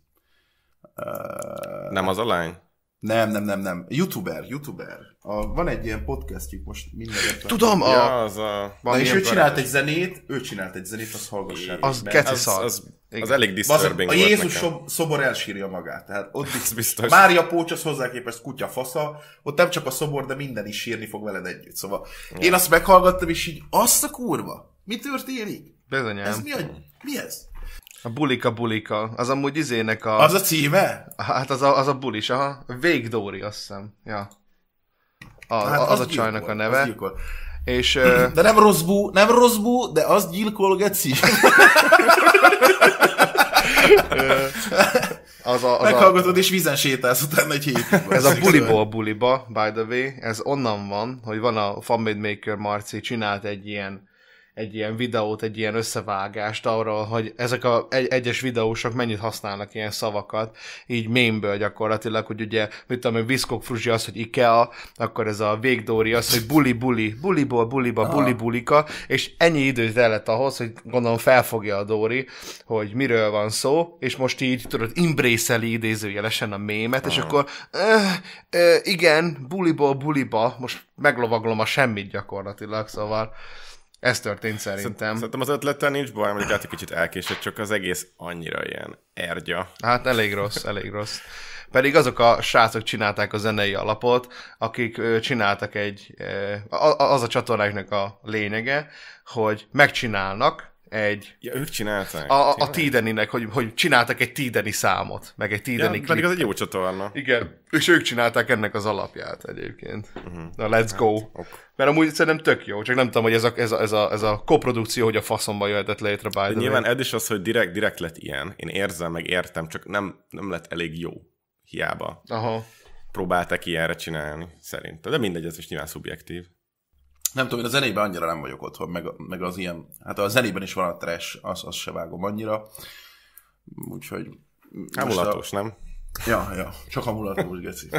Nem az a lány? Nem. YouTuber. Van egy ilyen podcastjuk most mindenre. Tudom, Ja, az a... Na és ő csinált egy zenét, azt hallgassák. Az Mert keci Az, szar. az Igen. elég disturbing a volt Jézus nekem. szobor elsírja magát. Tehát ott Ez biztos. Mária Pócs az hozzá képest kutya fasza, ott nem csak a szobor, de minden is sírni fog veled együtt. Szóval én azt meghallgattam, és így, azt a kurva, mi történik? Bizonyám. Ez mi ez? A bulika. Az amúgy izének a... Az a címe? Hát az a bulis, aha. Végdóri, azt hiszem. Ja. Hát Az a gyilkol, csajnak a az neve. gyilkol. És... De nem rossz bú, de az gyilkol, geci. Meghallgatod, és vízen sétálsz utána egy hétig. Ez a buliból buliba, by the way, ez onnan van, hogy van a Fanmade Maker Marci, csinált egy ilyen videót, egy ilyen összevágást arról, hogy ezek a egyes videósok mennyit használnak ilyen szavakat, így mémből gyakorlatilag, hogy ugye, mit tudom én, Viszkok Fruzsi az, hogy Ikea, akkor ez a Végdóri az, hogy buliból buliba, bulika, és ennyi idő tellett ahhoz, hogy gondolom felfogja a Dóri, hogy miről van szó, és most így, tudod, embrace-eli idézőjelesen a mémet, és akkor igen, buliból buliba, most meglovaglom a semmit gyakorlatilag, szóval ez történt szerintem. Szerintem az ötlettel nincs baj, mondjuk egy kicsit elkésett, csak az egész annyira ilyen ergya. Hát elég rossz. Pedig azok a srácok csinálták a zenei alapot, akik csináltak az a csatornáknak a lényege, hogy megcsinálnak Ja, ők csinálták. a Tideninek, hogy csináltak egy Tideni számot, meg egy Tideni klipet. Pedig az egy jó csatorna. Igen, és ők csinálták ennek az alapját egyébként. Na, let's go. Mert amúgy szerintem tök jó, csak nem tudom, hogy ez a koprodukció, hogy a faszomba jöhetett létre. De nyilván ez is az, hogy direkt lett ilyen. Én érzem, meg értem, csak nem lett elég jó. Hiába. Aha. Próbálták ilyenre csinálni, szerintem. De mindegy, ez is nyilván szubjektív. Nem tudom, én a zenében annyira nem vagyok otthon, meg az ilyen, hát a zenében is van a trash, azt se vágom annyira. Úgyhogy... Mulatos, nem? Ja, csak a mulatos, geci.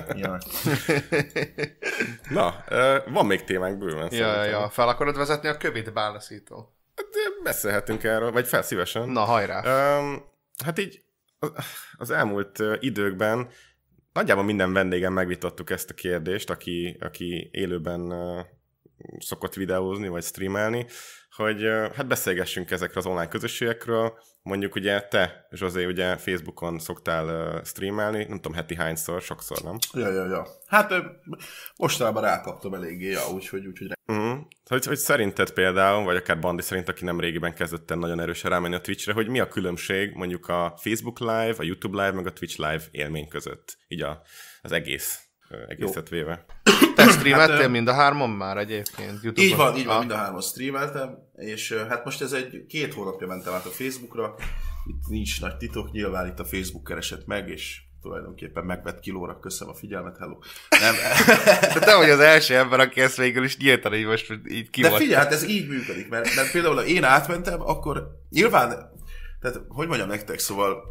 Na, van még témánk bőven. Ja, fel akarod vezetni a kövét, bálnaszító? Beszélhetünk erről, vagy szívesen. Na, hajrá! Hát így az elmúlt időkben nagyjából minden vendégen megvitattuk ezt a kérdést, aki élőben szokott videózni, vagy streamelni, hogy hát beszélgessünk ezekről az online közösségekről. Mondjuk ugye te, Zsozé, ugye Facebookon szoktál streamelni, nem tudom, heti hányszor, sokszor, nem? Ja. Hát mostanában rákaptam eléggé, úgyhogy... Hogy szerinted például, vagy akár Bandi szerint, aki nem régiben kezdett el nagyon erősen rámenni a Twitchre, hogy mi a különbség mondjuk a Facebook Live, a YouTube Live, meg a Twitch Live élmény között, így az egészet véve. Te streameltél mind a hárman már egyébként? YouTube-on? Így van, mind a hárman streameltem, és hát most ez 2 hónapja mentem át a Facebookra, itt nincs nagy titok, nyilván itt a Facebook keresett meg, és tulajdonképpen megvett kilóra, köszönöm a figyelmet, hello. Nem. De te vagy az első ember, aki ezt végül is nyíltan így most így ki De volt. figyelj, hát ez így működik, mert például ha én átmentem, akkor nyilván, tehát hogy mondjam nektek, szóval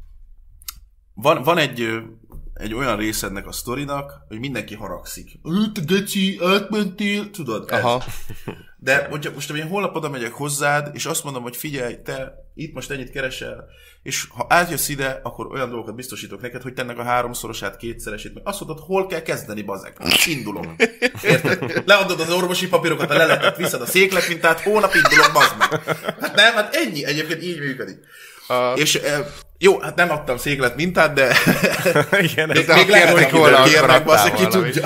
van egy olyan rész ennek a sztorinak, hogy mindenki haragszik. Te geci, átmentél, tudod, ez. Aha. De most én holnap oda megyek hozzád, és azt mondom, hogy figyelj, te itt most ennyit keresel, és ha átjössz ide, akkor olyan dolgokat biztosítok neked, hogy tennek a 3-szorosát, 2-szeresét, meg azt mondod, hol kell kezdeni, bazeg. Indulok. Érted? Leadod az orvosi papírokat, a leletet, viszed a székletmintát, holnap indulok, bazd meg. Hát nem, hát ennyi, egyébként így működik. És jó, hát nem adtam széklet mintát, de Igen, még ha lehet, volna, hogy kérnek, akkor ki adtál tudja.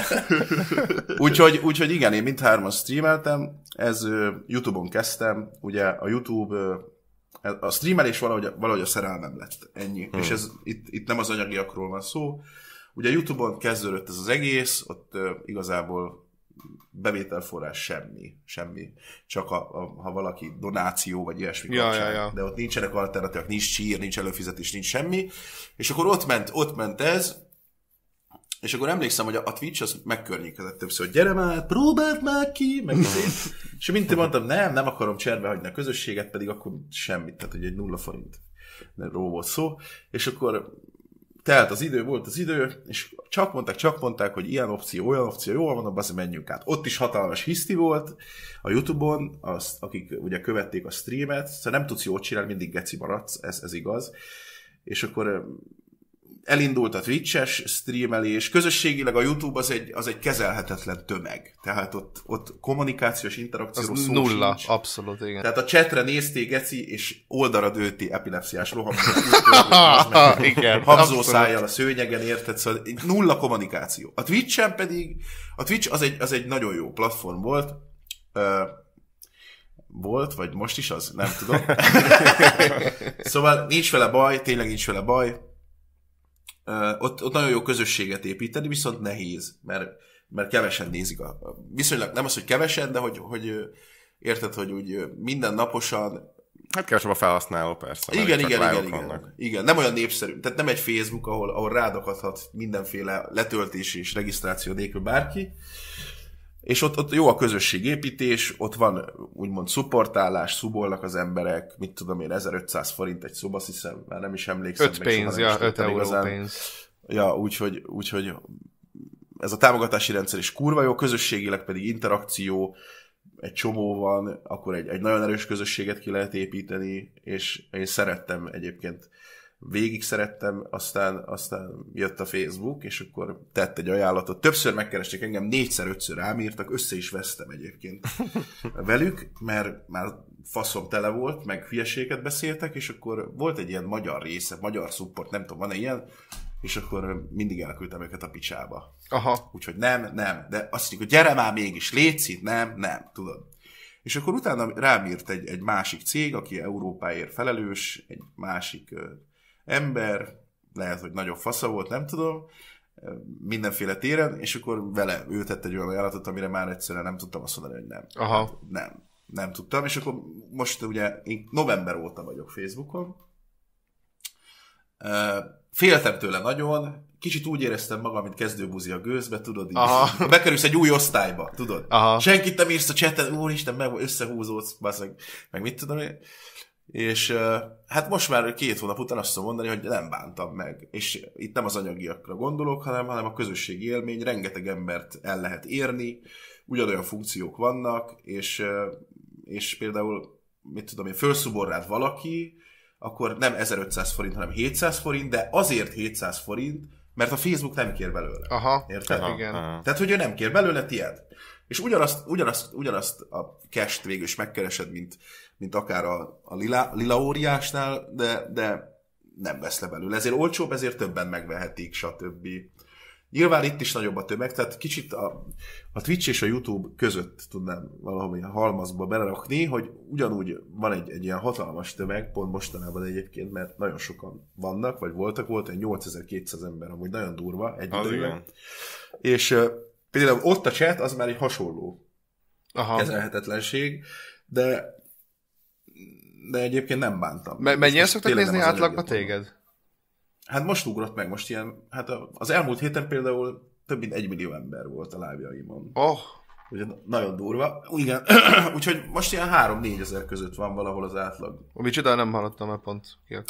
úgyhogy igen, én mindhárman streameltem, ez YouTube-on kezdtem, ugye a YouTube, a streamelés valahogy a szerelmem lett, ennyi. És ez itt nem az anyagiakról van szó. Ugye YouTube-on kezdődött ez az egész, ott igazából bevételforrás semmi. Csak ha valaki donáció, vagy ilyesmi kapcsán. Ja. De ott nincsenek alternatívák, nincs csír, nincs előfizetés, nincs semmi. És akkor ott ment ez, és akkor emlékszem, hogy a Twitch az megkörnyékezett többször, hogy gyere már, próbáld már ki, meg és mint én mondtam, nem akarom cserbe hagyni a közösséget, pedig akkor semmit, tehát hogy egy 0 forintról volt szó, és akkor telt az idő, volt az idő, és csak mondták, hogy ilyen opció, olyan opció, jól van, azért menjünk át. Ott is hatalmas hiszti volt a YouTube-on, akik ugye követték a streamet, szóval nem tudsz jót csinálni, mindig geci maradsz, ez igaz. És akkor elindult a Twitch-es streamelés, közösségileg a YouTube az egy kezelhetetlen tömeg. Tehát ott kommunikációs interakcióról szó nulla, sincs. Abszolút, igen. Tehát a chatre nézték geci, és oldalra dőlti epilepsziás rohamot. Habzó szájjal a szőnyegen, érted? Szóval nulla kommunikáció. A Twitch-en pedig, a Twitch az egy nagyon jó platform volt, vagy most is az? Nem tudom. Szóval nincs vele baj, tényleg nincs vele baj. Ott nagyon jó közösséget építeni, viszont nehéz, mert kevesen nézik. Viszonylag nem az, hogy kevesen, de hogy érted, hogy úgy mindennaposan... Hát kevesebb a felhasználó, persze. Igen, nem olyan népszerű. Tehát nem egy Facebook, ahol rádakadhat mindenféle letöltés és regisztráció nélkül bárki. És ott jó a közösségépítés, ott van úgymond szupportálás, szubolnak az emberek, mit tudom én, 1500 forint egy szoba, azt hiszem, már nem is emlékszem. 5 pénz, 5 euró igazán. Pénz. Ja, úgyhogy ez a támogatási rendszer is kurva jó, közösségileg pedig interakció, egy csomó van, akkor egy nagyon erős közösséget ki lehet építeni, és én szerettem egyébként, végig szerettem, aztán jött a Facebook, és akkor tett egy ajánlatot. Többször megkeresték engem, 4-5-ször rám írtak, össze is vesztem egyébként velük, mert már faszom tele volt, meg hülyeséget beszéltek, és akkor volt egy ilyen magyar része, magyar support, nem tudom, van-e ilyen, és akkor mindig elküldtem őket a picsába. Aha. Úgyhogy nem, de azt mondjuk, hogy gyere már mégis, légy itt, nem, tudod. És akkor utána rám írt egy másik cég, aki Európáért felelős, egy másik ember, lehet, hogy nagyobb fasza volt, nem tudom, mindenféle téren, és akkor vele ő tett egy olyan ajánlatot, amire már egyszerűen nem tudtam azt mondani, hogy nem. Aha. Hát nem tudtam, és akkor most ugye én november óta vagyok Facebookon. Féltem tőle nagyon, kicsit úgy éreztem magam, mint kezdőbuzi a gőzbe, tudod, így. Bekerülsz egy új osztályba, tudod. Aha. Senkit nem írsz a chaten, úristen, meg összehúzódsz, meg mit tudom én. És hát most már 2 hónap után azt tudom mondani, hogy nem bántam meg. És itt nem az anyagiakra gondolok, hanem a közösségi élmény, rengeteg embert el lehet érni, ugyanolyan funkciók vannak, és például, mit tudom én, felszuborr rád valaki, akkor nem 1500 forint, hanem 700 forint, de azért 700 forint, mert a Facebook nem kér belőle. Aha, érted? Igen. Tehát, hogy ő nem kér belőle, tiéd. És ugyanazt a cash-t végül is megkeresed, mint akár a lila óriásnál, de nem vesz le belőle. Ezért olcsóbb, ezért többen megvehetik, stb. Nyilván itt is nagyobb a tömeg, tehát kicsit a Twitch és a YouTube között tudnám valahol a halmazba belerakni, hogy ugyanúgy van egy ilyen hatalmas tömeg, pont mostanában egyébként, mert nagyon sokan vannak, vagy volt egy 8200 ember, amúgy nagyon durva egy időben. És például ott a chat az már egy hasonló kezelhetetlenség, de egyébként nem bántam. Mennyien szoktak nézni átlagba téged? Hát most ugrott meg, most ilyen, hát az elmúlt héten például több mint 1 millió ember volt a live-jaimon. Ugye nagyon durva. Igen, úgyhogy most ilyen 3-4 ezer között van valahol az átlag. Micsoda, nem hallottam már pont.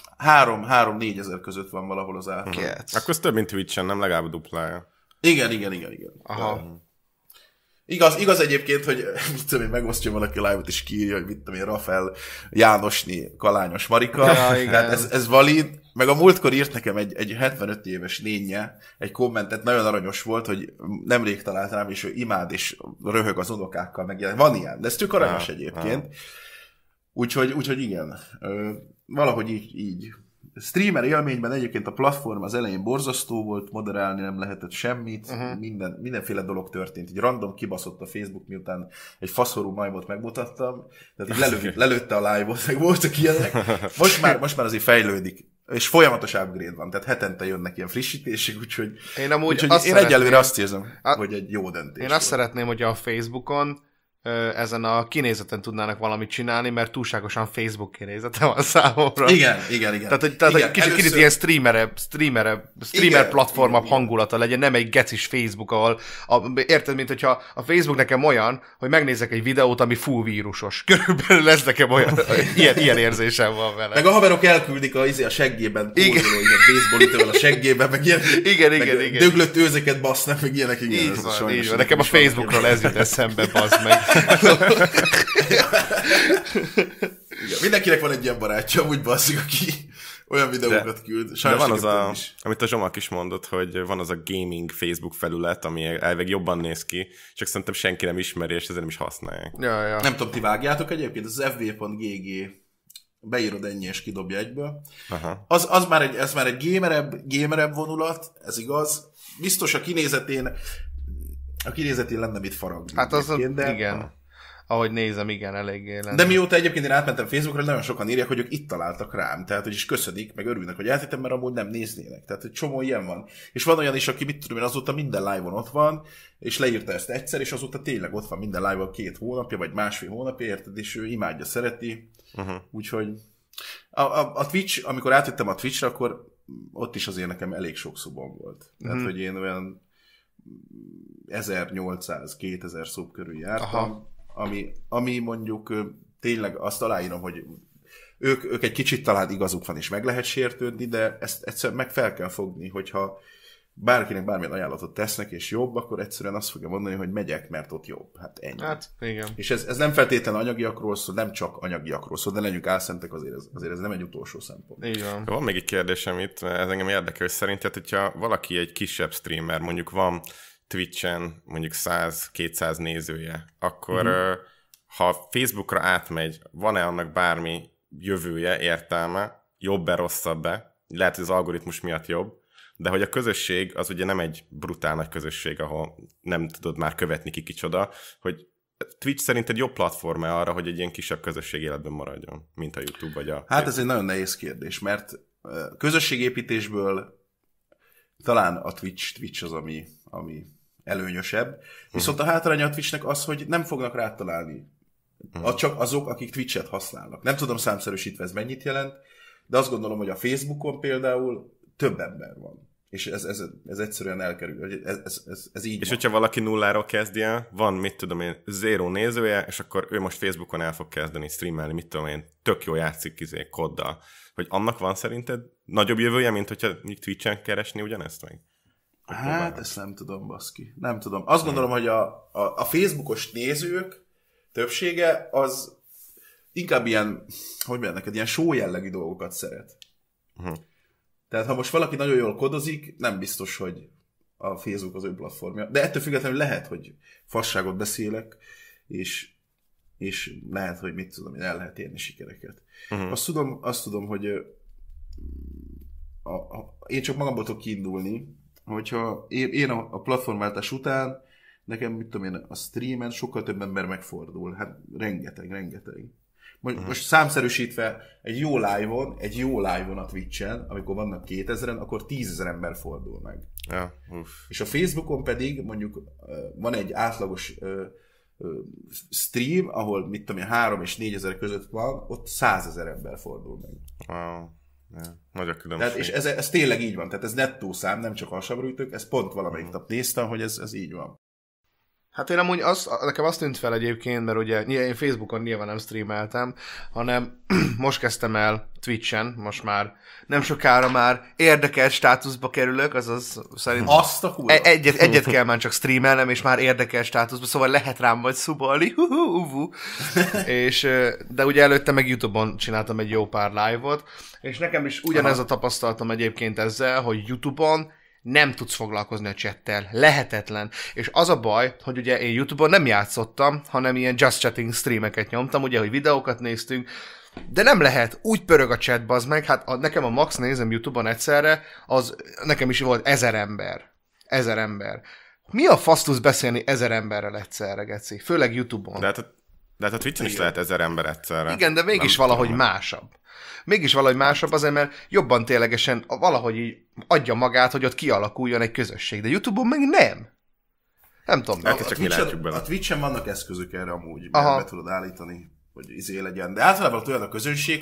3-4 ezer között van valahol az átlag. Akkor ez több, mint Twitch-en, nem legalább duplája. Igen. Aha. Igaz egyébként, hogy mit tudom én, megosztja valaki a live-ot és kiírja, hogy mit tudom én, Rafael Jánosni, Kalányos Marika. Tehát ez valid. Meg a múltkor írt nekem egy 75 éves lénye egy kommentet, nagyon aranyos volt, hogy nemrég talált rám, és ő imád és röhög az unokákkal, meg van ilyen. De ez tök aranyos egyébként. Úgyhogy igen. Valahogy így. Streamer élményben egyébként a platform az elején borzasztó volt, moderálni nem lehetett semmit, mindenféle dolog történt. Így random kibaszott a Facebook, miután egy faszorú majmot megmutattam, tehát így lelőtte a live-ot, meg voltak ilyenek. Most már azért fejlődik, és folyamatos upgrade van, tehát hetente jönnek ilyen frissítések, úgyhogy én egyelőre azt érzem, hogy egy jó döntés. Én azt szeretném, hogy a Facebookon ezen a kinézeten tudnának valamit csinálni, mert túlságosan Facebook kinézete van számomra. Igen. Tehát kicsit ilyen streamer platformabb hangulata legyen, nem egy gecis Facebook, ahol érted, mint hogyha a Facebook nekem olyan, hogy megnézek egy videót, ami full vírusos. Körülbelül lesz nekem olyan, ilyen érzésem van vele. Meg a haverok elküldik a seggében, baseballütővel a seggében, meg ilyen igen. döglött őzeket basznak, meg ilyenek. Így van. Nekem a Facebookról ez jut eszembe, bazd meg. Igen, mindenkinek van egy ilyen barátja, úgy basszik, aki olyan videókat küld. De van az amit a Zsomak is mondott, hogy van az a gaming Facebook felület, ami elvég jobban néz ki, csak szerintem senki nem ismeri, és ezért nem is használják. Ja. Nem tudom, ti vágjátok egyébként, az fv.gg beírod ennyi, és kidobja egyből. Az már egy gamerebb vonulat, ez igaz. Biztos a kinézetén lenne mit faragni. Hát az igen. Ahogy nézem, igen, eléggé lenne. De mióta egyébként én átmentem Facebookra, nagyon sokan írják, hogy ők itt találtak rám. Tehát, hogy is köszönik, meg örülnek, hogy átjöttem, mert amúgy nem néznének. Tehát, hogy csomó ilyen van. És van olyan is, aki mit tudom én, azóta minden live-on ott van, és leírta ezt egyszer, és azóta tényleg ott van minden live-on 2 hónapja, vagy másfél hónapja, érted, és ő imádja, szereti. Úgyhogy a Twitch, amikor átjöttem a Twitchre, akkor ott is azért nekem elég sok szobom volt. Tehát, hogy én olyan 1800-2000 szób körül jártam, ami mondjuk tényleg azt aláírom, hogy ők egy kicsit talán igazuk van, és meg lehet sértődni, de ezt egyszerűen meg fel kell fogni, hogyha bárkinek bármilyen ajánlatot tesznek, és jobb, akkor egyszerűen azt fogja mondani, hogy megyek, mert ott jobb. Hát ennyi. Hát, igen. És ez nem feltétlenül anyagiakról szól, nem csak anyagiakról szól, de legyünk álszentek, azért ez nem egy utolsó szempont. Így van. Van még egy kérdésem itt, ez engem érdekel, hogy szerinted, hogyha valaki egy kisebb streamer, mondjuk van Twitchen mondjuk 100-200 nézője, akkor ha Facebookra átmegy, van-e annak bármi jövője, értelme, jobb-e, rosszabb-e? Lehet, hogy az algoritmus miatt jobb, de hogy a közösség az ugye nem egy brutál nagy közösség, ahol nem tudod már követni ki kicsoda, hogy Twitch szerinted jobb platform arra, hogy egy ilyen kisebb közösség életben maradjon, mint a YouTube vagy a... Hát ez egy nagyon nehéz kérdés, mert közösségépítésből talán a Twitch az, ami előnyösebb. Viszont a hátránya a Twitchnek az, hogy nem fognak rátalálni. Csak azok, akik Twitch-et használnak. Nem tudom számszerűsítve ez mennyit jelent, de azt gondolom, hogy a Facebookon például több ember van. És ez egyszerűen elkerül. Ez így és van. hogyha valaki nulláról kezdi el, van, mit tudom én, 0 nézője, és akkor ő most Facebookon el fog kezdeni streamelni, mit tudom én, tök jó játszik koddal. Hogy annak van szerinted nagyobb jövője, mint hogyha Twitch-en keresni ugyanezt meg? Hát ezt nem tudom, baszki. Nem tudom. Azt gondolom, hogy a Facebookos nézők többsége az inkább ilyen, hogy mondjam neked, ilyen show jellegű dolgokat szeret. Tehát ha most valaki nagyon jól kodozik, nem biztos, hogy a Facebook az ő platformja. De ettől függetlenül lehet, hogy fasságot beszélek, és lehet, hogy mit tudom, el lehet érni sikereket. Azt tudom, hogy én csak magamból tudok kiindulni, hogyha én a platformváltás után nekem, mit tudom én, a streamen sokkal több ember megfordul. Hát rengeteg. Most számszerűsítve egy jó live-on a Twitch-en, amikor vannak 2000-en, akkor 10 000 ember fordul meg. Ja, és a Facebookon pedig mondjuk van egy átlagos stream, ahol mit tudom én, 3 és 4 000 között van, ott 100 000 ember fordul meg. Wow. Ja, nagy a különbség. Tehát, és ez tényleg így van, tehát ez nettó szám, nem csak alsóbrújtők, ez pont valamelyik nap néztem, hogy ez így van. Hát én amúgy nekem azt tűnt fel egyébként, mert ugye én Facebookon nyilván nem streameltem, hanem most kezdtem el Twitch-en, most már nem sokára már érdekelt státuszba kerülök, azaz szerint Azt a kurva. Egyet kell már csak streamelnem, és már érdekelt státuszba, szóval lehet rám majd szubolni, de ugye előtte meg YouTube-on csináltam egy jó pár live-ot, és nekem is ugyanez a tapasztalatom egyébként ezzel, hogy YouTube-on nem tudsz foglalkozni a chattel. Lehetetlen. És az a baj, hogy ugye én YouTube-on nem játszottam, hanem ilyen just chatting streameket nyomtam, ugye, hogy videókat néztünk, de nem lehet. Úgy pörög a chat, bazd meg. Hát nekem a max nézem YouTube-on egyszerre, az nekem is volt 1000 ember. 1000 ember. Mi a fasz tudsz beszélni 1000 emberrel egyszerre, geci? Főleg YouTube-on. De hát a Twitch-en is lehet 1000 ember egyszerre. Igen, de mégis valahogy másabb. Mégis valahogy másabb azért, mert jobban ténylegesen valahogy így adja magát, hogy ott kialakuljon egy közösség. De YouTube-on meg nem. Nem tudom. A Twitch-en vannak eszközök erre amúgy, mert be tudod állítani, hogy legyen. De általában olyan a közönség,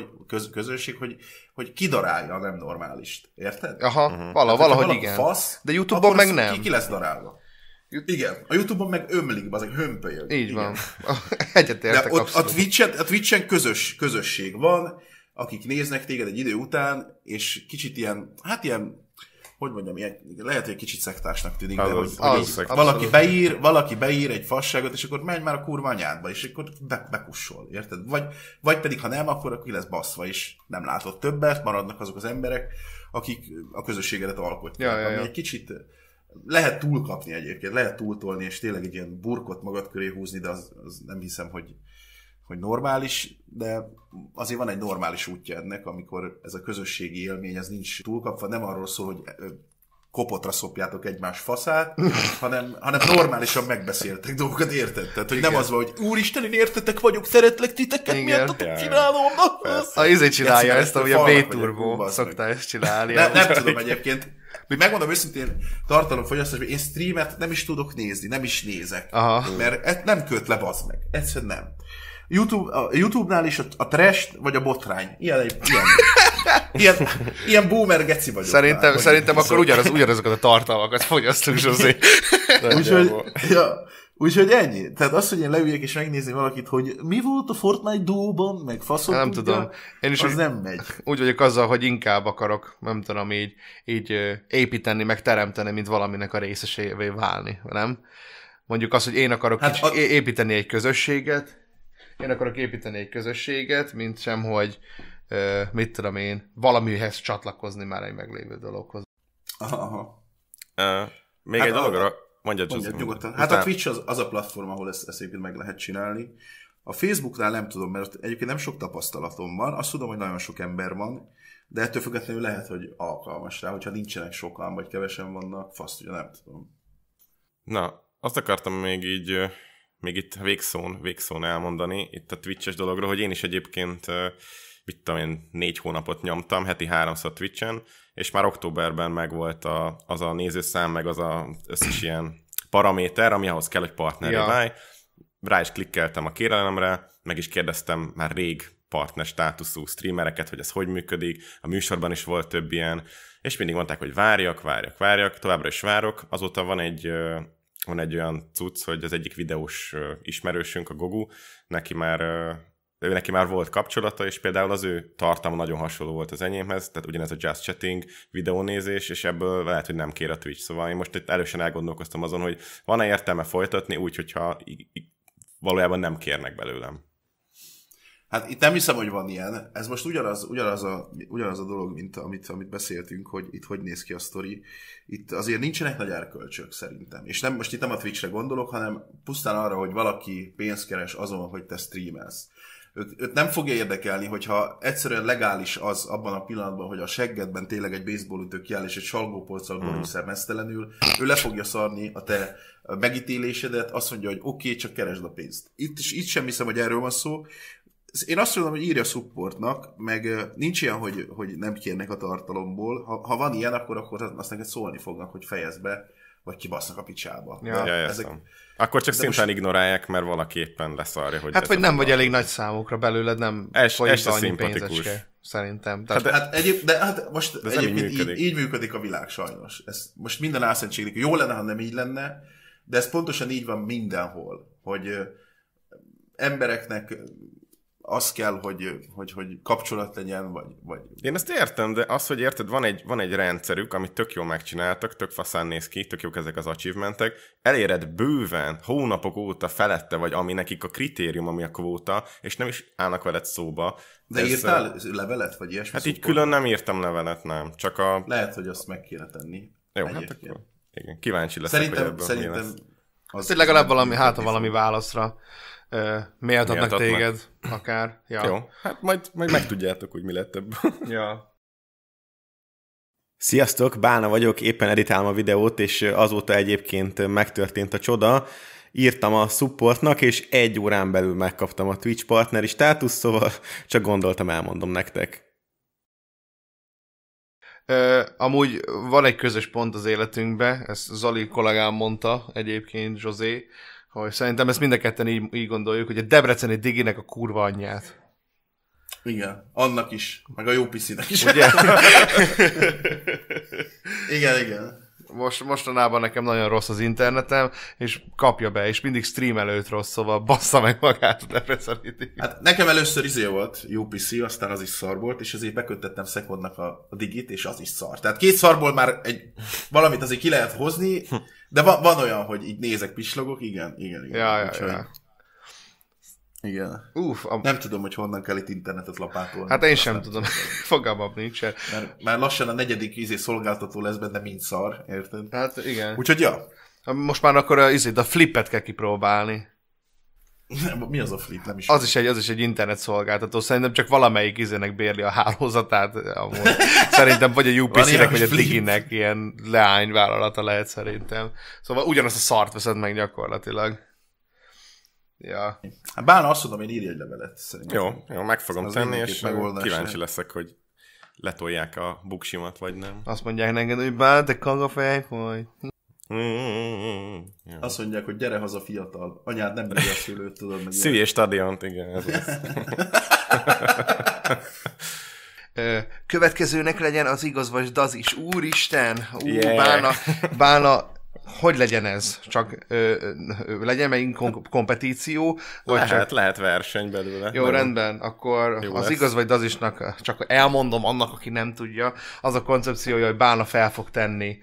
hogy kidarálja a nem normálist. Érted? Aha, valahogy igen. Fasz, de YouTube-on meg nem. Ki lesz darálva. Igen, a YouTube-on meg ömlik, azok hömpölyög. Így van. Egyetértek abszolút. A Twitch-en közösség van, akik néznek téged egy idő után, és kicsit ilyen, hogy mondjam, lehet, hogy egy kicsit szektásnak tűnik, de hogy valaki beír egy fasságot, és akkor menj már a kurva anyádba, és akkor bekussol, érted? Vagy pedig, ha nem, akkor ki lesz baszva, és nem látod többet, maradnak azok az emberek, akik a közösségedet alkotják. Ami egy kicsit lehet túlkapni egyébként, lehet túltolni, és tényleg egy ilyen burkot magad köré húzni, de az nem hiszem, hogy normális, de azért van egy normális útja ennek, amikor ez a közösségi élmény, ez nincs túlkapva, nem arról szól, hogy kopotra szopjátok egymás faszát, hanem normálisan megbeszéltek dolgokat, érted? Tehát, hogy nem az van, hogy úristen, én értetek vagyok, szeretlek titeket, miért csinálom? Izé csinálja ezt, ahogy a B-Turbo szokta ezt csinálni. Nem tudom egyébként. Megmondom őszintén, tartalomfogyasztásban én streamet nem is tudok nézni, nem is nézek. Mert nem köt le, bazd meg. Egyszerűen nem. YouTube-nál is a trash vagy a botrány. Ilyen boomer geci vagyok. Szerintem akkor ugyanazokat a tartalmakat fogyasztunk, Zsuzsi. Úgyhogy ennyi. Tehát az, hogy én leüljek és megnézni valakit, hogy mi volt a Fortnite duóban, meg faszok nem tudom. Én is az nem megy. Úgy vagyok azzal, hogy inkább akarok, nem tudom, így építeni, meg teremteni, mint valaminek a részesévé válni, nem? Mondjuk az, hogy én akarok építeni egy közösséget, mint sem, hogy mit tudom én, valamihez csatlakozni már egy meglévő dologhoz. Még egy dologra mondja nyugodtan. Hát a Twitch az a platform, ahol ezt egyébként meg lehet csinálni. A Facebooknál nem tudom, mert egyébként nem sok tapasztalatom van. Azt tudom, hogy nagyon sok ember van, de ettől függetlenül lehet, hogy alkalmas rá, hogyha nincsenek sokan, vagy kevesen vannak, fasz, ugye nem tudom. Na, azt akartam még itt végszón elmondani, itt a Twitch-es dologról, hogy én is egyébként, mit tudom én, 4 hónapot nyomtam, heti 3-szor Twitch-en, és már októberben megvolt az a nézőszám, meg az összes ilyen paraméter, ami ahhoz kell, hogy partneré válj. Rá is klikkeltem a kérelemre, meg is kérdeztem már rég partner státuszú streamereket, hogy ez hogy működik, a műsorban is volt több ilyen, és mindig mondták, hogy várjak, továbbra is várok. Azóta van egy olyan cucc, hogy az egyik videós ismerősünk, a Gogu, neki már volt kapcsolata, és például az ő tartalma nagyon hasonló volt az enyémhez, tehát ugyanez a Just Chatting videónézés, és ebből lehet, hogy nem kér a Twitch. Szóval én most itt elősen elgondolkoztam azon, hogy van-e értelme folytatni úgy, hogyha valójában nem kérnek belőlem. Hát itt nem hiszem, hogy van ilyen. Ez most ugyanaz a dolog, mint amit beszéltünk, hogy itt hogy néz ki a sztori. Itt azért nincsenek nagy erkölcsök szerintem. És most itt nem a Twitchre gondolok, hanem pusztán arra, hogy valaki pénzt keres azon, hogy te streamelsz. Őt nem fogja érdekelni, hogyha egyszerűen legális az abban a pillanatban, hogy a seggedben tényleg egy baseballütő kiáll, és egy salgópolccal borúszer mesztelenül, ő le fogja szarni a te megítélésedet, azt mondja, hogy oké, csak keresd a pénzt. Itt sem hiszem, hogy erről van szó. Én azt mondom, hogy írja a supportnak, meg nincs ilyen, hogy nem kérnek a tartalomból. Ha van ilyen, akkor azt neked szólni fognak, hogy fejezd be, vagy kibasznak a picsába. Ja, akkor csak szintén ignorálják, mert valaki éppen leszarja, hogy... Hát, vagy nem vagy elég nagy számukra belőled, nem folyik annyi pénzecske, szerintem. Most egyébként így működik a világ sajnos. Ez most minden álszentségnek jó lenne, ha nem így lenne, de ez pontosan így van mindenhol, hogy embereknek az kell, hogy kapcsolat legyen, vagy... Én ezt értem, de az, hogy érted, van egy rendszerük, amit tök jól megcsináltak, tök faszán néz ki, tök jók ezek az achievementek, eléred bőven, hónapok óta felette, vagy ami nekik a kritérium, ami a kvóta, és nem is állnak veled szóba. De írtál levelet, vagy ilyesmi? Hát így külön nem írtam levelet, nem. Csak Lehet, hogy azt meg kéne tenni. Jó, hát akkor igen, kíváncsi leszek, Szerintem az legalább valami válaszra méltatnak téged, akár. Ja. Jó, hát majd megtudjátok, hogy mi lett ebből. Ja. Sziasztok, Bálna vagyok, éppen editálom a videót, és azóta egyébként megtörtént a csoda. Írtam a supportnak, és 1 órán belül megkaptam a Twitch partneri státuszt, szóval csak gondoltam, elmondom nektek. Amúgy van egy közös pont az életünkben, ezt Zoli kollégám mondta egyébként, Zsozé, hogy szerintem ezt mind a ketten így gondoljuk, hogy a debreceni Diginek a kurva anyját. Igen, annak is, meg a jó piszinek is. Ugye? Igen. Mostanában nekem nagyon rossz az internetem, és kapja be, és mindig stream előtt rossz, szóval bassza meg magát a debreceni Digi. Hát nekem először volt UPC, aztán az is szar volt, és azért beköttettem Secondnak a Digit, és az is szar. Tehát 2 szarból már valamit azért ki lehet hozni, de van olyan, hogy így nézek, pislogok, igen. Ja. Igen. Nem tudom, hogy honnan kell itt internetet lapátolni. Hát én sem tudom. Fogalmam nincsen. Már lassan a 4. szolgáltató lesz benne, mint szar, érted? Hát igen. Úgyhogy ja. Most már akkor a Flipet kell kipróbálni. Mi az a Flip? Nem is. Az is egy internet szolgáltató. Szerintem csak valamelyik izének bérli a hálózatát. Amúgy. Szerintem vagy a UPC-nek, vagy a Diginek ilyen leányvállalata lehet szerintem. Szóval ugyanazt a szart veszed meg gyakorlatilag. Ja. Hát Bálna azt mondom, én írj egy levelet szerintem. Jó, meg fogom tenni, és kíváncsi leszek, hogy letolják a buksimat, vagy nem. Azt mondják neked, hogy Bálna, te kagafej vagy. Azt mondják, hogy gyere haza fiatal. Anyád nem bírja a szülőt, tudod meg. Szülj és stadiont, igen. Ez az. Következőnek legyen az igaz vagy daz is. Úristen! Bálna, hogy legyen ez? Csak legyen megint kompetíció? Vagy lehet verseny belőle. Jó, rendben. Akkor jó az lesz. Igaz vagy dazisnak, csak elmondom annak, aki nem tudja, az a koncepciója, hogy Bálna fel fog tenni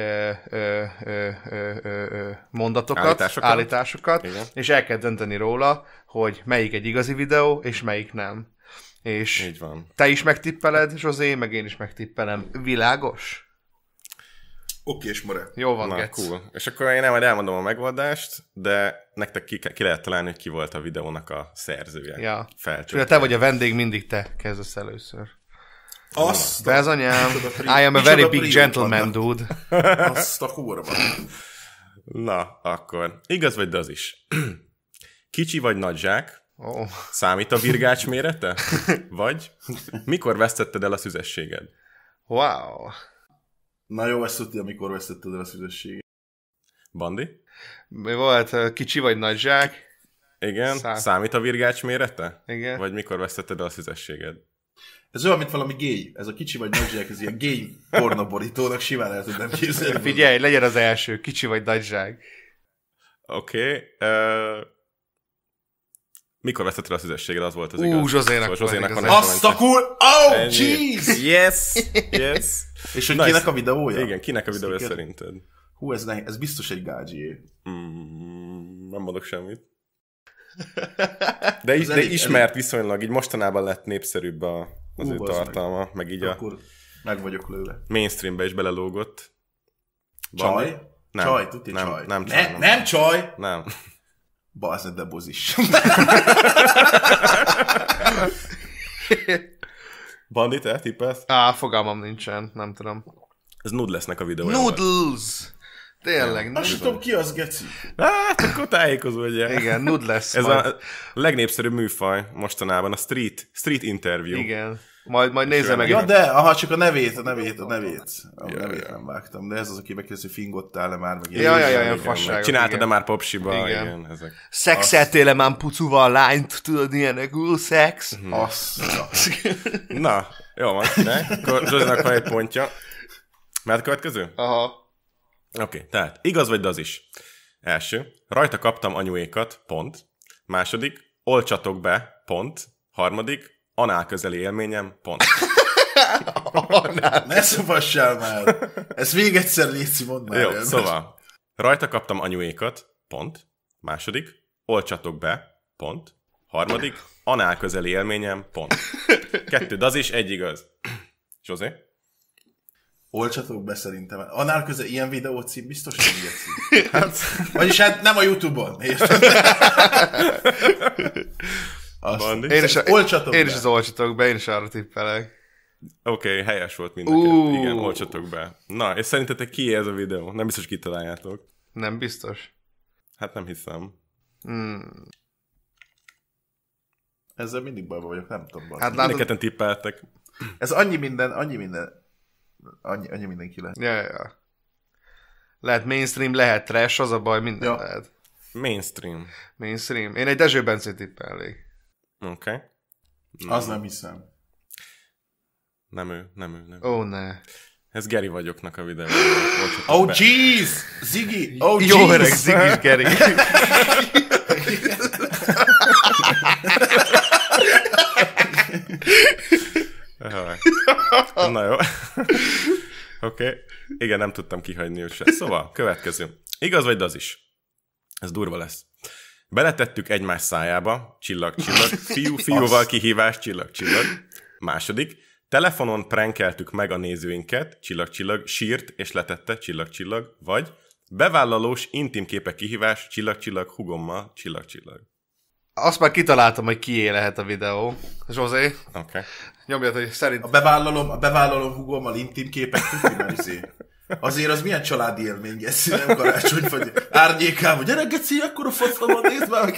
mondatokat, állításokat és el kell dönteni róla, hogy melyik egy igazi videó, és melyik nem. És így van. Te is megtippeled, Zsozé, meg én is megtippelem. Világos? Okés, more. Jó van, Na, Gec. cool. És akkor én majd elmondom a megoldást, de nektek ki lehet találni, hogy ki volt a videónak a szerzője. Ja. Felcsökkent. Te vagy a vendég, mindig te kezdesz először. Azt Ez anyám, Micsoda I am a micsoda very big prímok gentleman, vannak. dude. Azt a kurva. Na, akkor. Igaz vagy, de az is. Kicsi vagy nagy zsák? Oh. Számít a virgács mérete? Vagy mikor vesztetted el a szüzességed? Wow. Na jó, ezt tudja, amikor vesztetted el a szüzességet. Bandi? Mi volt? Kicsi vagy nagy zsák? Igen. Számít a virgács mérete? Igen. Vagy mikor vesztetted el a szüzességed? Ez olyan, mint valami gay. Ez a kicsi vagy nagy zsák, ez ilyen gay pornoborítónak simán el tudnám képzelni. Figyelj, legyen az első. Kicsi vagy nagy zsák. Oké. Mikor vesztetted el a szüzességed? Az volt az igaz. Zsozénak Szóval volt van igaz. egy Azt a pontja. kur... Oh, Ennyi. jeez! Yes! És hogy Nice. kinek a videója? Igen, kinek a videója Sticker? szerinted? Hú, ez, ez biztos egy gágyié. Nem mondok semmit. De elég- ismert viszonylag, így mostanában lett népszerűbb az Hú, ő bazd tartalma, meg így a Akkor meg vagyok lőle. mainstreambe is belelógott. Csaj? Nem. Csaj, tudja Nem, csaj. nem csaj, Ne, nem. nem csaj! Nem. Bazd, de bozis. Bandi, te tippelsz? Fogalmam nincsen, nem tudom. Ez Noodlesnek a videója volt. Noodles! Tényleg, Azt sem tudom, ki az, geci. Hát, akkor tájékozódjál. igen, Noodles. Ez majd. a legnépszerűbb műfaj mostanában, a street interview. Igen. Majd nézze meg. Ja, de, aha, csak a nevét nem vágtam. De ez az, aki megkérdezi, hogy fingottál-e már, meg Ja, Igen, ilyen fasságok, csináltad-e igen. már popsiba? Igen. Igen, ezek. Szexeltél-e már pucuval lányt? Tudod, ilyenek, szex? Azt. Na, jó van, ne? Akkor Zsuzsának van egy pontja. Mert következő? Aha. Oké, tehát igaz vagy, de az is. Első, rajta kaptam anyuékat, pont. Második, olcsatok be, pont. Harmadik, anál közeli élményem, pont. Ne szobassál már. Ez még egyszer létszi, mondd már. Jó, el. szóval, rajta kaptam anyuékat, pont. Második, olcsatok be, pont. Harmadik, anál közeli élményem, pont. 2, de az is, 1 igaz. Zsozé? Olcsatok be szerintem. Annál köze ilyen videócím biztos nem geci. Vagyis hát nem a YouTube-on, érted? Bandi? Olcsatok Én be. is az olcsatok be, én is arra tippelek. Oké, helyes volt mind a kettő. Igen, olcsatok be. Na, és szerintetek kié ez a videó? Nem biztos kitaláljátok. Nem biztos. Hát nem hiszem. Ezzel mindig bajban vagyok, nem tudom. Hát Hát, látod... Mindketten tippeltek. ez annyi mindenki lehet. Ja. Lehet mainstream, lehet trash, az a baj, minden Ja. lehet. Mainstream. Mainstream. Én egy Dezső Bencét tippelnék. Oké. Az nem hiszem. Nem ő. Ó, ne. Ez Geri vagyoknak a videó. Oh, jeez! Ziggy! Oh, Jó jeez! öreg Zigis Geri. Na jó. Oké. Igen, nem tudtam kihagyni őt se. Szóval, következő. Igaz vagy, de az is. Ez durva lesz. Beletettük egymás szájába, csillag, fiúval kihívás, csillag. Második. Telefonon prankeltük meg a nézőinket, csillag, sírt és letette, csillag. Vagy bevállalós intim képek kihívás, csillag, hugommal, csillag. Azt már kitaláltam, hogy kié lehet a videó. Zsozé, Oké. nyomjad, hogy szerint... A bevállalom hugommal intim képek tudni, mert azért az milyen családi élmény, Geci, nem karácsony, vagy árnyékában. Gyere, Geci, akkora faszom van, nézd már meg.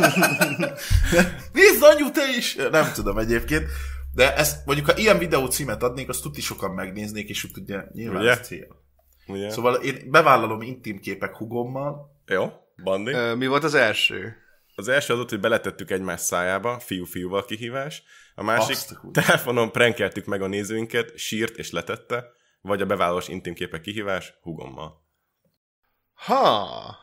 Nézd, anyu, te is! Nem tudom egyébként. De ezt, mondjuk, ha ilyen videó címet adnék, azt tuti sokan megnéznék, és úgy ugye nyilván Ugye? ez cél. Ugye? Szóval én bevállalom intim képek hugommal. Jó, Bandi. Mi volt az első? Az első az ott, hogy beletettük egymás szájába, fiúval kihívás. A másik, Azt a kurva. telefonon prankeltük meg a nézőinket, sírt és letette, vagy a bevállalós intim képek kihívás, hugommal. Ha.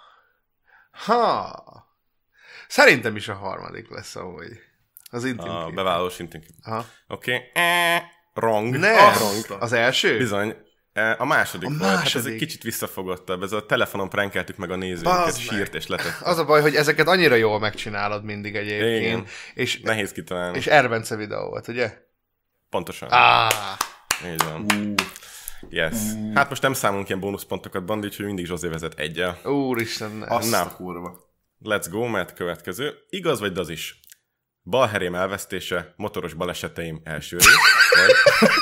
Szerintem is a harmadik lesz, ahogy. Az intim A kép. bevállalós intim képek. Aha. Oké. Wrong. Ne, Wrong. az első? Bizony. A második volt. Hát ez egy második. kicsit visszafogottabb. Ez a telefonon prankeltük meg a nézőinket, Bazd meg. sírt és letette. Az a baj, hogy ezeket annyira jól megcsinálod mindig egyébként. Igen. És, Nehéz kitalálni. és Erbence videó volt, ugye? Pontosan. Ah, Így van. Yes. Hát most nem számolunk ilyen bónuszpontokat, Bandi, úgyhogy mindig Zsozé vezet 1-jel. Úristen. Azt Na. a kurva. Let's go, mert következő. Igaz vagy az is? Balherém elvesztése, motoros baleseteim első rész, vagy...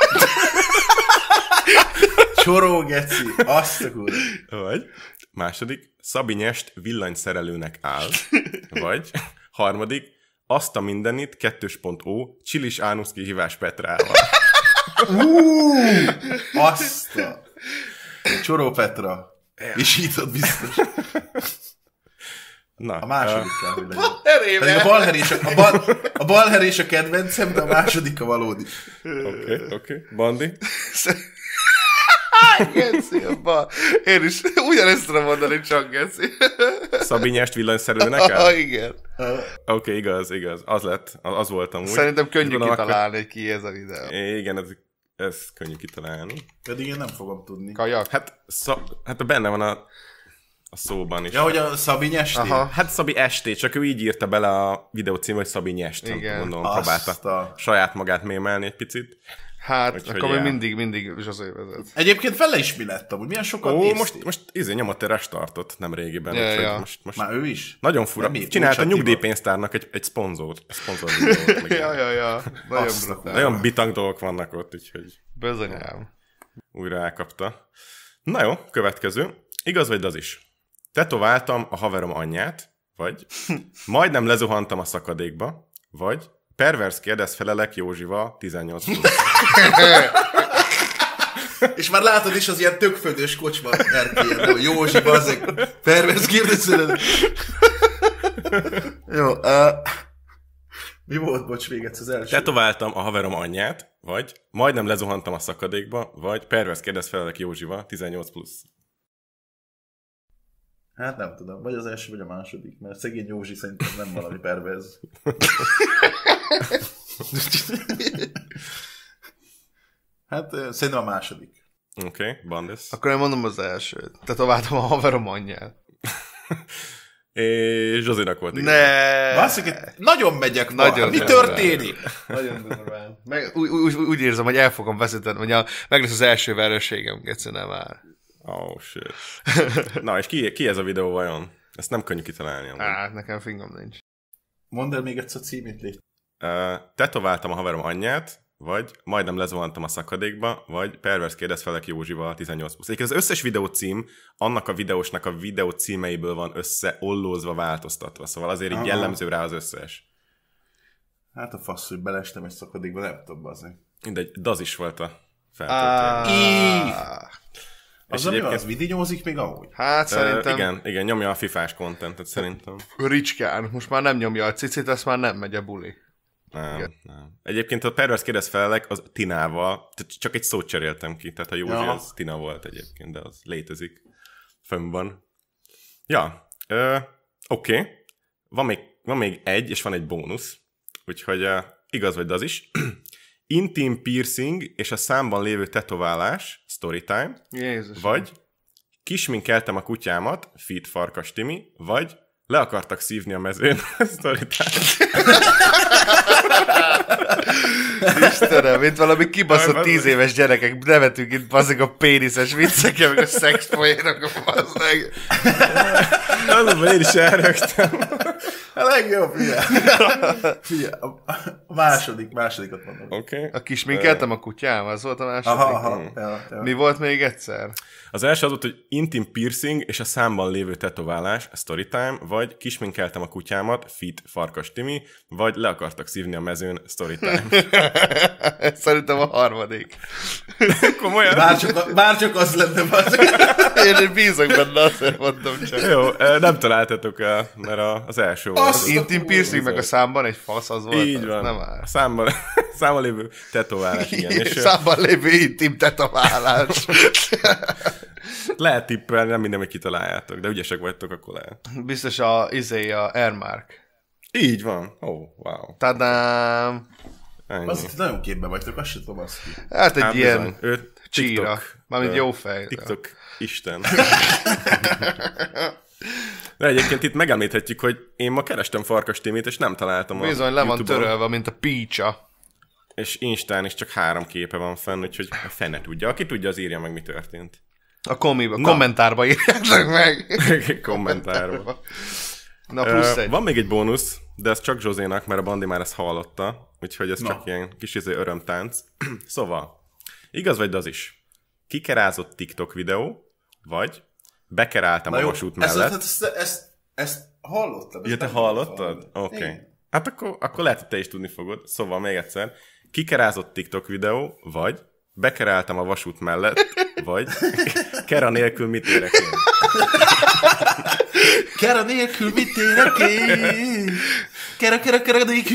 Csoró, geci, azt a kurva. Vagy második, Szabi Nyest villanyszerelőnek áll. Vagy harmadik, azt a mindenit 2.0 Csilis Ánusz kihívás Petrával. Azt a... Csoró Petra. És így ott biztos. Na, A második kell, hogy legyen. Erébe. Pedig a balherés a kedvencem, de a második a valódi. Oké. Bandi? Geci, abba. Én is ugyanezt tudom mondani, csak geci. Szabi Nyest villanyszerelőnek áll? Igen. Oké, igaz. Az lett. Az voltam úgy. Szerintem könnyű Tudom, kitalálni, hogy ki ez a videó. Igen, ez könnyű kitalálni. Pedig én nem fogom tudni. Kajak? Hát benne van a szóban is. Ja, hogy a Szabi Nyesti? Aha. Hát Szabi Esté, csak ő így írta bele a videó cím, hogy Szabi Nyest. Igen. Gondolom, Azt próbálta a- saját magát mémelni egy picit. Hát, Úgyhogy akkor ilyen. még mindig Zsozé vezet. Egyébként vele is mi lett amúgy? Milyen sokat néztél? Most nyomott egy restartot nem régiben. Ja, úgyhogy ja. Most Már ő is? nagyon fura. Nem, Csinált a Kulcs Attila. nyugdíjpénztárnak egy szponzor videót. meg ilyen. Ja. Nagyon Azt a brutál. Nagyon bitang dolgok vannak ott, úgyhogy Bizonyám. újra elkapta. Na jó, következő. Igaz vagy az is? Tetováltam a haverom anyját, vagy majdnem lezuhantam a szakadékba, vagy pervers kérdez felelek Józsival 18 plusz. És már látod is az ilyen tökföldös kocsma erkélyen, de hogy Józsi, bazzeg, pervers kérdezően. Jó, mi volt, bocs, még egyszer az első? Tetováltam a haverom anyját, vagy majdnem lezuhantam a szakadékba, vagy pervers kérdez felelek Józsival 18 plusz. Hát nem tudom, vagy az első, vagy a második, mert szegény Józsi szerintem nem valami perverz. Hát szerintem a második. Oké, Bandes. Akkor én mondom az elsőt. Tetováltam a haverom anyját. És Zsozénak volt igaz. Ne. Basszik, nagyon megyek ma. Nagyon Mi durván. történik? Nagyon durván. Úgy érzem, hogy el fogom veszíteni, hogy meg lesz az első vereségem, geci, nem már. Oh, shit. Na, és ki ez a videó vajon? Ezt nem könnyű kitalálni. amúgy. Hát, nekem fingom nincs. Mondd el még egyszer a címét, légy. Tetováltam a haverom anyját, vagy majdnem lezuhantam a szakadékba, vagy pervers kérdez felek Józsival 18 plusz. Egyébként az összes videó cím annak a videósnak a videó címeiből van összeollózva, változtatva, szóval azért így jellemző rá az összes. Hát a fasz, hogy beleestem egy szakadékba, nem tudom, bazdmeg. Mindegy, Daz is volt a feltöltő. Az ami az vidinyózik még amúgy? Hát szerintem Igen, nyomja a fifás contentet szerintem. Ricskán. Most már nem nyomja a cicit, ezt már nem megy a buli. Nem. Egyébként a pervers kérdez felek az Tinával, csak egy szót cseréltem ki, tehát a Józsi az Tina volt egyébként, de az létezik. Fönn van. Ja, oké. Van még egy, és van egy bónusz. Úgyhogy igaz vagy az is. Intim piercing és a számban lévő tetoválás, storytime, Jézus. vagy kisminkeltem a kutyámat, Fit Farkas Timi, vagy le akartak szívni a mezőn, storytime. Istenem, mint valami kibaszott 10 éves gyerekek, nevetünk itt bazzeg a péniszes viccekkel, meg a szexpoénok, bazzeg. Azonban én is elrögtem. A legjobb, figyelj. A másodikat mondom. Oké. A kisminkeltem a kutyám, az volt a második. Aha. Ja. Mi volt még egyszer? Az első az volt, hogy intim piercing és a számban lévő tetoválás, storytime, vagy kisminkeltem a kutyámat, Fit Farkas Timi, vagy le akartak szívni a mezőn, storytime. Szerintem a harmadik. Komolyan? Bárcsak az lenne, bazdmeg. Én bízok benne, azért mondom csak. Jó, nem találtatok el, mert az első volt. Az intim piercing meg a számban egy fasz, az volt. Így van. Nem áll. A számban lévő tetoválás, igen. És Számban lévő intim tetoválás. lehet tippelni, nem minden, hogy kitaláljátok, de ügyesek vagytok, akkor lehet. Biztos a Airmark. Így van. Wow. Tadám! Ennyi. Azt nagyon képbe vagytok, azt sem tudom azt ki. Hát egy Hát ilyen bizony. Ő csíra. TikTok, Mármint jó fej. TikTok Isten. De egyébként itt megemlíthetjük, hogy én ma kerestem Farkas Timit, és nem találtam Bizony le van YouTube-on. törölve, mint a pícsa. És Instán is csak 3 képe van fenn, úgyhogy a fene tudja. Aki tudja, az írja meg, mi történt. A kommentárba írjátok meg. Kommentárba. Na plusz egy. Van még egy bónusz, de ez csak Zsozénak, mert a Bandi már ezt hallotta, úgyhogy ez csak ilyen kis örömtánc. Szóval, igaz vagy az is? Kikerázott TikTok videó, vagy bekeráltam a vasút mellett. Ezt hallottam. Ja, te hallottad? Oké. Okay. Hát akkor lehet, hogy te is tudni fogod. Szóval még egyszer. Kikerázott TikTok videó, vagy bekeráltam a vasút mellett, vagy kera nélkül mit érek én? Kera nélkül mit érek én? Kera nélkül.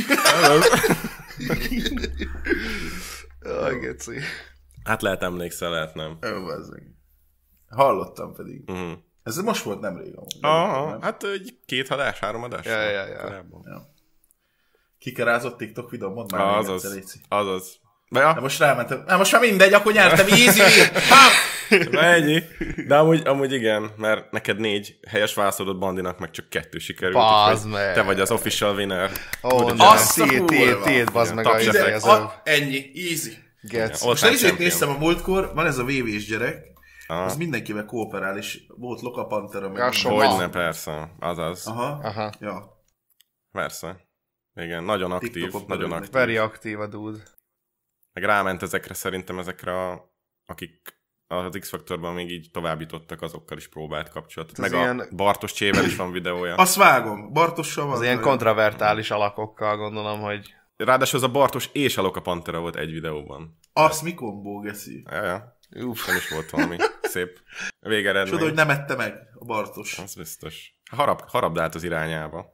Jaj, geci. Hát lehet emlékszel, lehet nem. Hallottam pedig. Ez most volt nemrég. Hát egy 3 adás. Ja. Kikerázott TikTok videó, mondd már még egyszer, Léci. Azaz. De most rámentem. Most már mindegy, akkor nyertem, easy. Ennyi. De amúgy igen, mert neked 4 helyes válaszolod, Bandinak meg csak 2 sikerült. Bazd meg. Te vagy az official winner. Azt a tiéd, bazd meg a izéhez. Ennyi, easy. Most ezért néztem a múltkor, van ez a VV-s gyerek, az mindenkivel kooperál, és volt Loka Pantera. Hogyne, persze. Azaz. Aha. Ja. Persze. Igen, nagyon aktív. Nagyon aktív. Very aktív a dude. Meg ráment ezekre, akik az X-Faktorban még így továbbítottak, azokkal is próbált kapcsolatot. Meg ilyen... a Bartos Csével is van videója. Azt vágom, Bartossal van. Az ilyen kontravertális alakokkal gondolom, hogy... Ráadásul az a Bartos és a Loka Pantera volt egy videóban. Azt mi kombó, geci? Ja. Nem is volt valami szép végeredmény. Csoda, hogy nem ette meg a Bartos. Az biztos. Harabdált az irányába.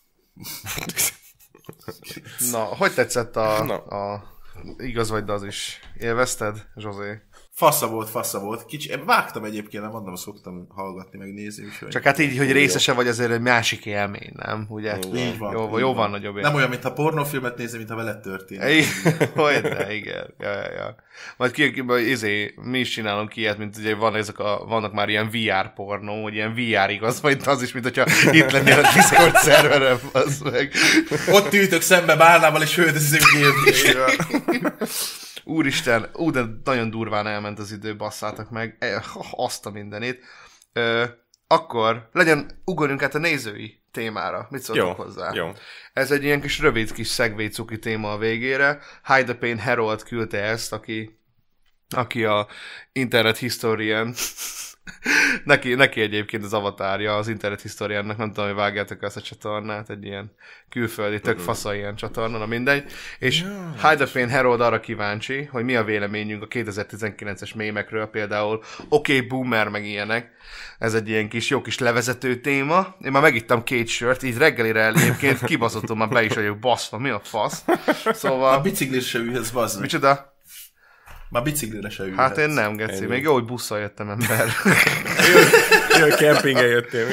Na, hogy tetszett a igaz vagy, de az is. Élvezted, Zsozé? Fasza volt. Vágtam egyébként, nem mondom, szoktam hallgatni, meg nézni. Csak hát így, hogy részese vagy azért egy másik élmény, nem? Ugye? Így van. Jó van nagyobb élmény. Nem olyan, mintha pornófilmet nézem, mintha veled történik. Hogyne, igen. Ja. Majd mi is csinálunk ilyet, mint ugye vannak már ilyen VR pornó, hogy ilyen VR igaz, vagy az is, mint hogyha itt lennél a Discord szerveren, az meg. Ott ültök szembe Bálnával, és hődezzük gépni. Úristen, de nagyon durván elment az idő, basszátok meg, azt a mindenét. Akkor ugorjunk át a nézői témára. Mit szóltok hozzá? Jó. Ez egy ilyen kis rövid kis szegvély cuki téma a végére. Hide the Pain Harold küldte ezt, aki a Internet Historian. neki egyébként az avatárja az Internet Historiannak, nem tudom, hogy vágjátok ezt a csatornát, egy ilyen külföldi, tök fasza ilyen csatorna, na mindegy. És Hide the Pain Harold arra kíváncsi, hogy mi a véleményünk a 2019-es mémekről, például Boomer, meg ilyenek. Ez egy ilyen jó kis levezető téma. Én már megittam 2 sört, így reggelire egyébként kibaszottam, már be is vagyok baszva, mi a fasz? Szóval... A biciklis se ülhetsz, bazd meg. Micsoda? Már biciklire se ülhetsz. Hát én nem, geci. Még jó, hogy busszal jöttem, ember. Jó, kempingen jöttél.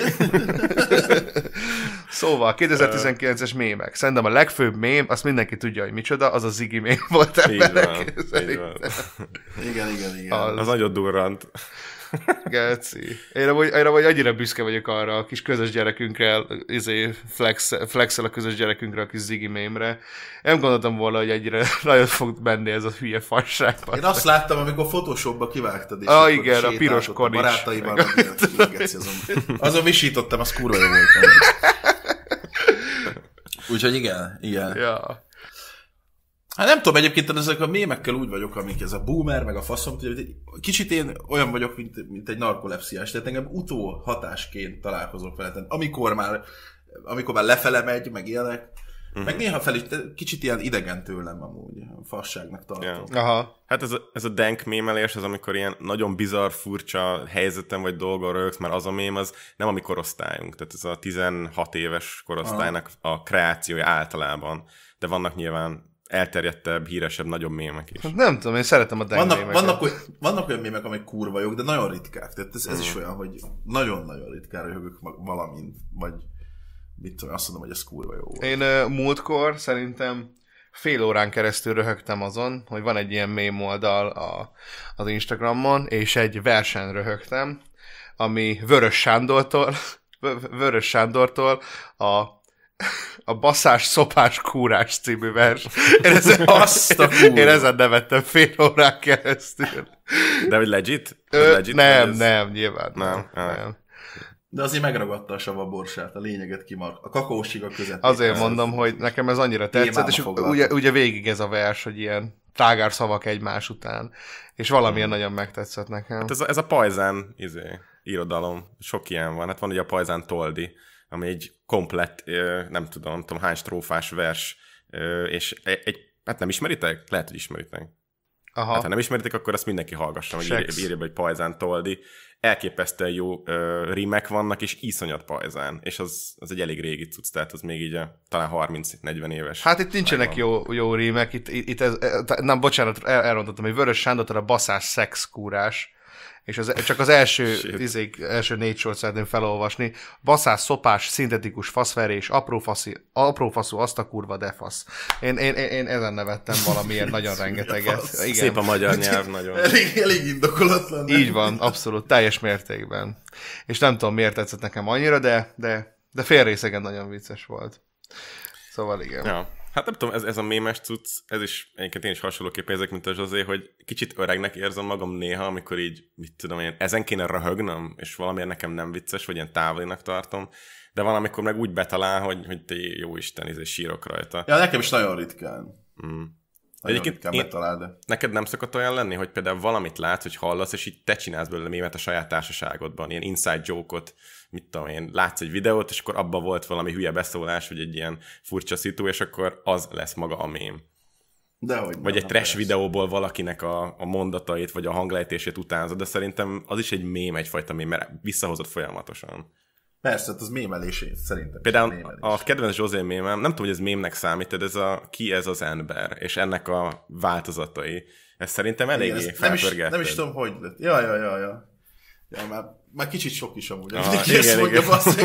Szóval, 2019-es mémek. Szerintem a legfőbb mém, azt mindenki tudja, hogy micsoda, az a Ziggy mém volt emberek. Így van. Igen. Az nagyon durrant. Geci. Én vagy annyira büszke vagyok arra a kis közös gyerekünkre, flexel a közös gyerekünkre, a kis Ziggy mémre. Nem gondoltam volna, hogy egyre nagyon fog menni ez a hülye fasság. Én azt láttam, amikor Photoshopba kivágtad, és igen, a piros kor is. Barátaival azon visítottam, az kurva jó volt. Úgyhogy igen. Ja. Hát nem tudom, egyébként ezek a mémekkel úgy vagyok, amik ez a boomer, meg a faszom, hogy kicsit én olyan vagyok, mint egy narkolepsziás, tehát engem utóhatásként találkozok vele. Amikor már lefele megy, meg ilyenek, meg néha fel is, kicsit ilyen idegen tőlem amúgy, fasságnak tartom. Yeah. Aha. Hát ez a dank mémelés, az amikor ilyen nagyon bizarr, furcsa helyzeten vagy dolgon rögsz, mert az a mém az nem a mi korosztályunk, tehát ez a 16 éves korosztálynak a kreációja általában, de vannak nyilván elterjedtebb, híresebb, nagyobb mémek is. Nem tudom, én szeretem a dank mémeket. Vannak olyan mémek, amik kurva jók, de nagyon ritkák. Tehát ez is olyan, hogy nagyon-nagyon ritkán röhögök valamin, vagy mit tudom, azt mondom, hogy ez kurva jó volt. Én múltkor szerintem fél órán keresztül röhögtem azon, hogy van egy ilyen mém oldal az Instagramon, és egy versen röhögtem, ami Vörös Sándortól a A Baszás Szopás Kúrás című vers. Én ezen nevettem fél órán keresztül. De hogy legit? Nem, nyilván nem. De azért megragadta a savaborsát, a lényeget a kakaósiga között. Azért mondom, hogy nekem ez annyira tetszett, és ugye végig ez a vers, hogy ilyen trágár szavak egymás után, és valamilyen nagyon megtetszett nekem. Hát ez a pajzán irodalom, sok ilyen van. Hát van ugye a pajzán toldi, ami egy komplett, nem tudom hány strófás vers, és hát nem ismeritek? Lehet, hogy ismeritek. Aha. Hát ha nem ismeritek, akkor azt mindenki hallgassa, hogy írja be, hogy pajzán toldi. Elképesztően jó rímek vannak, és iszonyat pajzán. És az egy elég régi cucc, tehát az még így talán 30-40 éves. Hát itt nincsenek jó rímek, itt nem, bocsánat, elrontottam, hogy Vörös Sándortól a Baszás Szexkúrás, és csak az első 4 sort szeretném felolvasni. Baszás, szopás, szintetikus faszverés, aprófaszú, azt a kurva defasz. Én ezen nevettem valamilyen nagyon rengeteget. Igen. Szép a magyar nyelv, nagyon. Elég indokolatlan. Így van, abszolút, teljes mértékben. És nem tudom, miért tetszett nekem annyira, de félrészegen nagyon vicces volt. Szóval igen. Ja. Hát nem tudom, ez a mémes cucc, ez is, egyébként én is hasonlóképpen érzek, mint a Zsozé, hogy kicsit öregnek érzem magam néha, amikor így, mit tudom én, ezen kéne röhögnöm, és valamiért nekem nem vicces, vagy ilyen távolinak tartom, de van, amikor meg úgy betalál, hogy te jó Isten, sírok rajta. Ja, nekem is nagyon ritkán. Nagyon ritkán betalál, de... Neked nem szokott olyan lenni, hogy például valamit látsz, hogy hallasz, és így te csinálsz belőle mémet a saját társaságodban, ilyen inside joke-ot, mit tudom én, látsz egy videót, és akkor abban volt valami hülye beszólás, vagy egy ilyen furcsa szitu, és akkor az lesz maga a mém. Vagy egy trash videóból valakinek a mondatait, vagy a hanglejtését utánzod, de szerintem az is egy mém, egyfajta mém, mert visszahozott folyamatosan. Persze, az mémelés szerintem. Például a kedvenc Zsozé mémem, nem tudom, hogy ez mémnek számít, de ki ez az ember, és ennek a változatai. Ez szerintem eléggé felpörgetted. Nem is tudom, hogy lett. Ja, már kicsit sok is amúgy. Igen.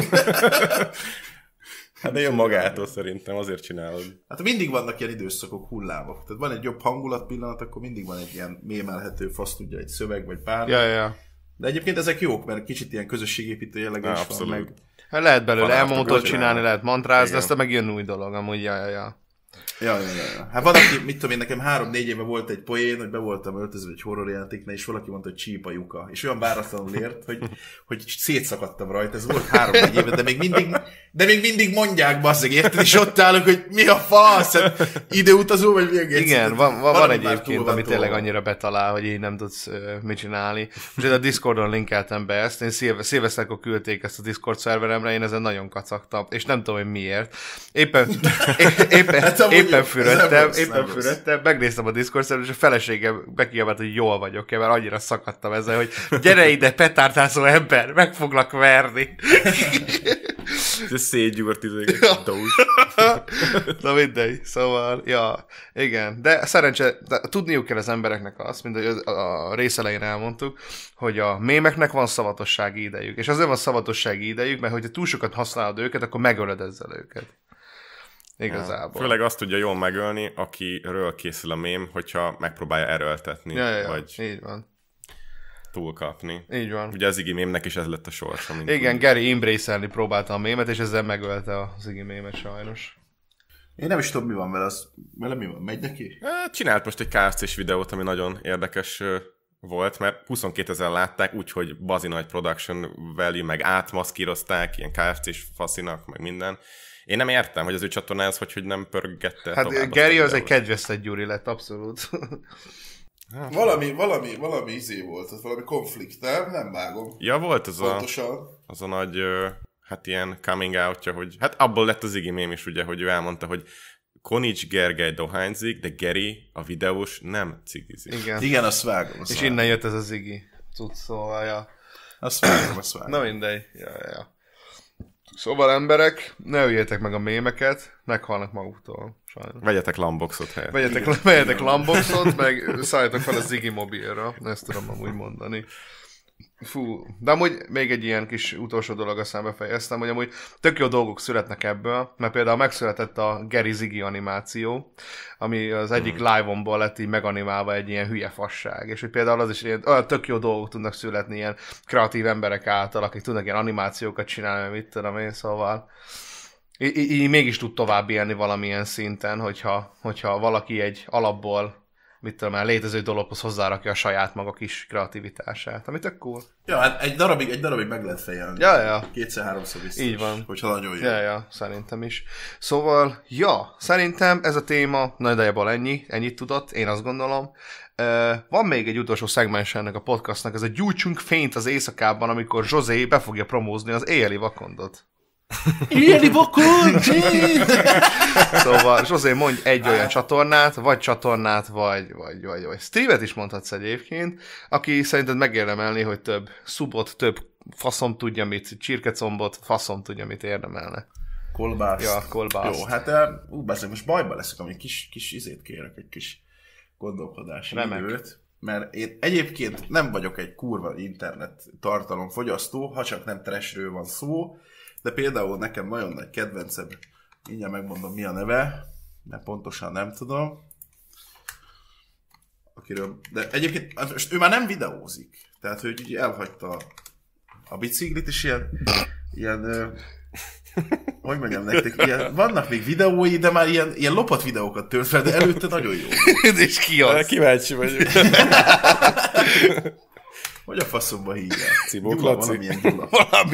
Hát de jön magától szerintem, azért csinálod. Hát mindig vannak ilyen időszakok, hullámok. Tehát van egy jobb hangulat pillanat, akkor mindig van egy ilyen mémelhető fasz, tudja, egy szöveg vagy bármi. Ja. De egyébként ezek jók, mert kicsit ilyen közösségépítő jellege is abszolút. van meg. Hát lehet belőle elmondót csinálni, lehet mantrázni, de aztán meg jön új dolog, amúgy ja. Ja. Hát van, aki, mit tudom én, nekem 3-4 éve volt egy poén, hogy be voltam öltözve egy horrorjátéknál, és valaki mondta, hogy csíp a lyuka. És olyan váratlanul ért, hogy szétszakadtam rajta. Ez volt 3-4 éve, de még mindig mondják, basszeg, érted? És ott állok, hogy mi a fasz? Időutazó, vagy mi egész? Igen, van egyébként, ami tényleg annyira betalál, hogy így nem tudsz mit csinálni. Most a Discordon linkeltem be ezt, én szilveszterkor küldték ezt a Discord szerveremre, én ezen nagyon kacagtam, és nem tudom, hogy miért. Éppen fürödtem, megnéztem a Discord szervert, és a feleségem bekiabált, hogy jól vagyok, mert annyira szakadtam ezzel, hogy gyere ide, petártázó ember, meg foglak verni. Ez szétgyúrt Na mindegy, szóval, ja, igen. De szerencsé, tudniuk kell az embereknek azt, mint hogy a rész elején elmondtuk, hogy a mémeknek van szavatossági idejük. És azért van szavatossági idejük, mert hogyha túl sokat használod őket, akkor megölöd ezzel őket. Igazából. Főleg azt tudja jól megölni, akiről készül a mém, hogyha megpróbálja erőltetni. Vagy így van. Túlkapni. Így van. Ugye az Iggy mémnek is ez lett a sorsa. Igen, Gary embrace-elni próbálta a mémet, és ezzel megölte az Iggy mémet sajnos. Én nem is tudom, mi van vele mi van? Megy neki? Csinált most egy KFC-s videót, ami nagyon érdekes volt, mert 22 000 látták, úgyhogy bazi nagy production value, meg átmaszkírozták, ilyen KFC-s faszinak, meg minden. Én nem értem, hogy az ő csatornához hogy nem pörgette hát tovább. Gary az egy kedvesztett gyuri lett, abszolút. Hát, valami izé volt, az valami konflikt, nem vágom. Ja, volt az a nagy, hát ilyen coming out-ja, hogy hát abból lett az Iggy mém is, ugye, hogy ő elmondta, hogy Konics Gergely dohányzik, de Geri, a videós, nem cigizik. Igen, azt vágom. És innen jött ez az Iggy cucc, szóval, ja. Azt vágom. Na mindegy, ja. Szóval emberek, ne öljétek meg a mémeket, meghalnak maguktól, sajnos. Vegyetek Lamboxot helyett. Vegyetek Lamboxot, meg szálljatok fel a Ziggy mobilra, ezt tudom amúgy mondani. Fú, de amúgy még egy ilyen kis utolsó dolog, aztán befejeztem, hogy amúgy tök jó dolgok születnek ebből, mert például megszületett a Gary Ziggy animáció, ami az egyik live-onból lett így meganimálva egy ilyen hülye fasság, és hogy például az is ilyen, tök jó dolgok tudnak születni ilyen kreatív emberek által, akik tudnak ilyen animációkat csinálni, mit tudom én, szóval így mégis tud tovább élni valamilyen szinten, hogyha valaki egy alapból, mit tudom már, létező dologhoz hozzárakja a saját maga kis kreativitását, amit tök cool. Ja, hát egy darabig meg lehet fejelni. Ja. 2-3-szor biztos. Így van. Hogyha nagyon jó. Ja, szerintem is. Szóval, szerintem ez a téma nagyjából ennyit tudott, én azt gondolom. Van még egy utolsó szegmens ennek a podcastnak, ez a gyújtsunk fényt az éjszakában, amikor José be fogja promózni az éjjeli vakondot. Éjjeli vakond! Szóval José, mondj egy olyan csatornát, vagy streamet is mondhatsz egyébként, aki szerinted megérdemelni, hogy több subot, több faszom tudja mit, csirkecombot, faszom tudja mit érdemelne. Kolbászt. Ja, kolbászt. Jó, hát most bajba leszek, ami kis izét kérek, egy kis gondolkodási időt. Mert én egyébként nem vagyok egy kurva internet tartalomfogyasztó, ha csak nem trashről van szó, de például nekem nagyon nagy kedvencem, mindjárt megmondom mi a neve, mert pontosan nem tudom. De egyébként most ő már nem videózik, tehát hogy ugye elhagyta a biciklit, és ilyen hogy mondjam nektek, vannak még videói, de már ilyen lopott videókat tölt fel, de előtte nagyon jó. És ki az? Kíváncsi vagyok. Hogy a faszomba hívják? Cibók Laci? Valamilyen Gyula.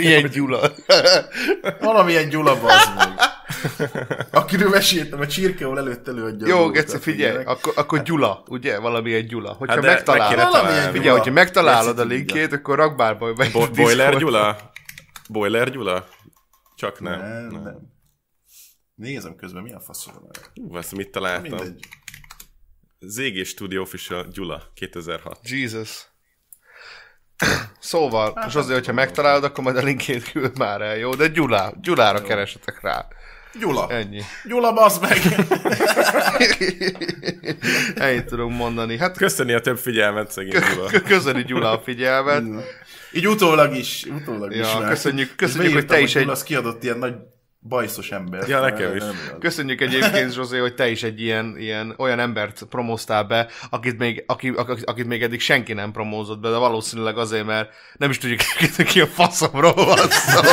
Valamilyen Gyula, bazd meg. Akiről meséltem, a csirke, ahol előtt előadja. Jó, Geci, figyelj, akkor Gyula, ugye? Valamilyen Gyula. Hogyha Hát megtalálod, figyelj, hogyha megtalálod a linkjét, akkor rakd bárba be. Boiler Gyula? Boiler Gyula? Csak nem. Nem. Nézem közben, mi a faszom. Azt mit találtam? Mindegy. ZG Studio Official Gyula, 2006. Jesus. Szóval, Zsozé, hogyha megtalálod, akkor majd a linkét küld már el, jó? De Gyulára jó. Keresetek rá. Gyula. Ennyi. Gyula, bazd meg! Ennyit tudunk mondani. Hát, köszöni a több figyelmet, szegény Gyula. Köszöni Gyula a figyelmet. Így utólag is. Ja, köszönjük, hogy te is egy... Az kiadott ilyen nagy bajszos ember. Ja, nekem is. Köszönjük egyébként, Zsozé, hogy te is egy ilyen olyan embert promóztál be, akit még eddig senki nem promózott be, de valószínűleg azért, mert nem is tudjuk, ki a faszomról van szó.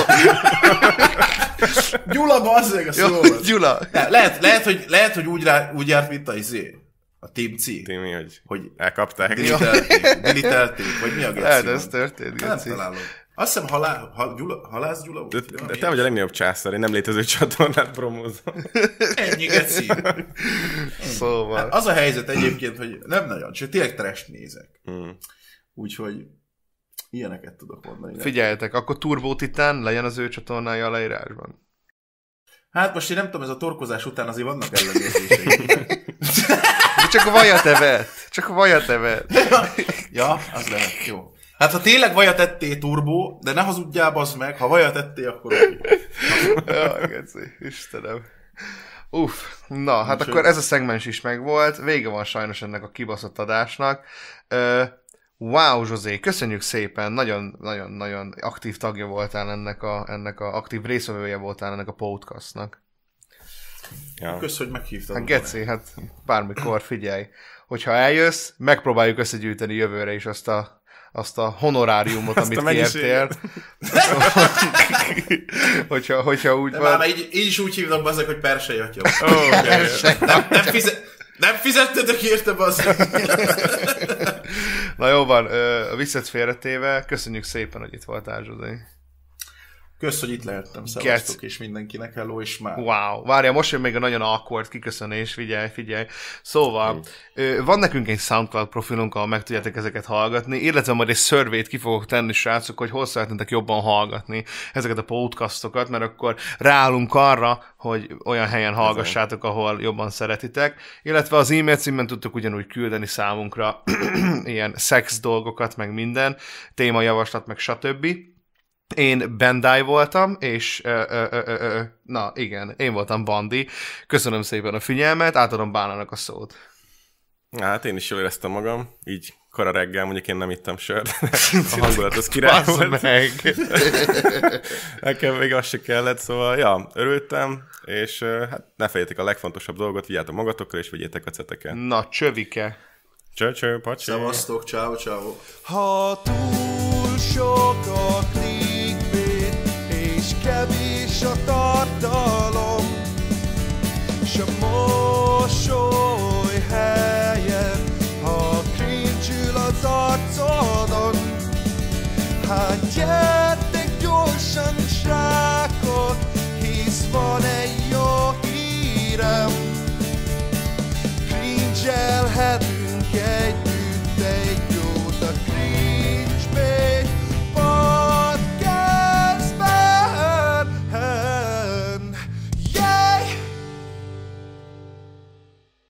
Gyula, bazzeg, a szó. Gyula. Lehet, hogy úgy járt, mint a Team C. Hogy elkapták. Delitelték, vagy mi a geci? Ez történt, nem találom. Azt hiszem Halász Gyula volt. De te vagy a legnagyobb császár, én nem létező csatornát promózom. Ennyi geci. Szóval. Hát az a helyzet egyébként, hogy nem nagyon, csak tényleg trash nézek. Úgyhogy ilyeneket tudok mondani. Figyeljetek, akkor Turbo Titán legyen az ő csatornája a leírásban. Hát most én nem tudom, ez a torkozás után azért vannak ellenőrzéseim. Csak a vajat evett. Ja, az lehet, jó. Hát ha tényleg vajat ettél, Turbo, de ne hazudjál, bazd meg, ha vajat ettél, akkor Jaj, Geci, Istenem. Na, hát akkor ez a szegmens is megvolt, vége van sajnos ennek a kibaszott adásnak. Wow, Zsozé, köszönjük szépen, nagyon aktív tagja voltál ennek a aktív részvevője voltál ennek a podcastnak. Ja. Kösz, hogy meghívtad. Hát Geci, hát bármikor figyelj. Hogyha eljössz, megpróbáljuk összegyűjteni jövőre is azt a honoráriumot, amit kértél. hogyha úgy de van. Már így is úgy hívnak bazzak, hogy Persei atya. Nem fizettetek érte, bazzak. Na jó van, viccet félretéve, köszönjük szépen, hogy itt voltál, Zsuzsi. Kösz, hogy itt lehettem, szevasztok, és mindenkinek hello, és már. Wow, várja, most jön még a nagyon awkward kiköszönés, figyelj. Szóval, van nekünk egy SoundCloud profilunk, ahol meg tudjátok ezeket hallgatni, illetve majd egy survey-t ki fogok tenni, srácok, hogy hol szeretnétek jobban hallgatni ezeket a podcastokat, mert akkor ráállunk arra, hogy olyan helyen hallgassátok, ahol jobban szeretitek, illetve az e-mail címben tudtok ugyanúgy küldeni számunkra ilyen szex dolgokat, meg minden, témajavaslat, meg stb. Én Bandai voltam, és na igen, én voltam Bandi. Köszönöm szépen a figyelmet, átadom Bánának a szót. Hát én is jól éreztem magam, így kora reggel, mondjuk én nem ittam sört. A hangulat az király volt. Meg! Nekem még az se kellett, szóval ja, örültem, és hát ne fejétek a legfontosabb dolgot, vigyátok magatokra, és vigyétek a ceteket. Na, csövike! Cső, pacsi! Szevasztok, ciao. Ha túl sok a clickbait, és kevés a tartalom, és a mosoly helyett, ha cringe-ül az arcodon. Hát gyertek gyorsan, srákok, hisz van egy jó hírem. Cringe-elhetünk egy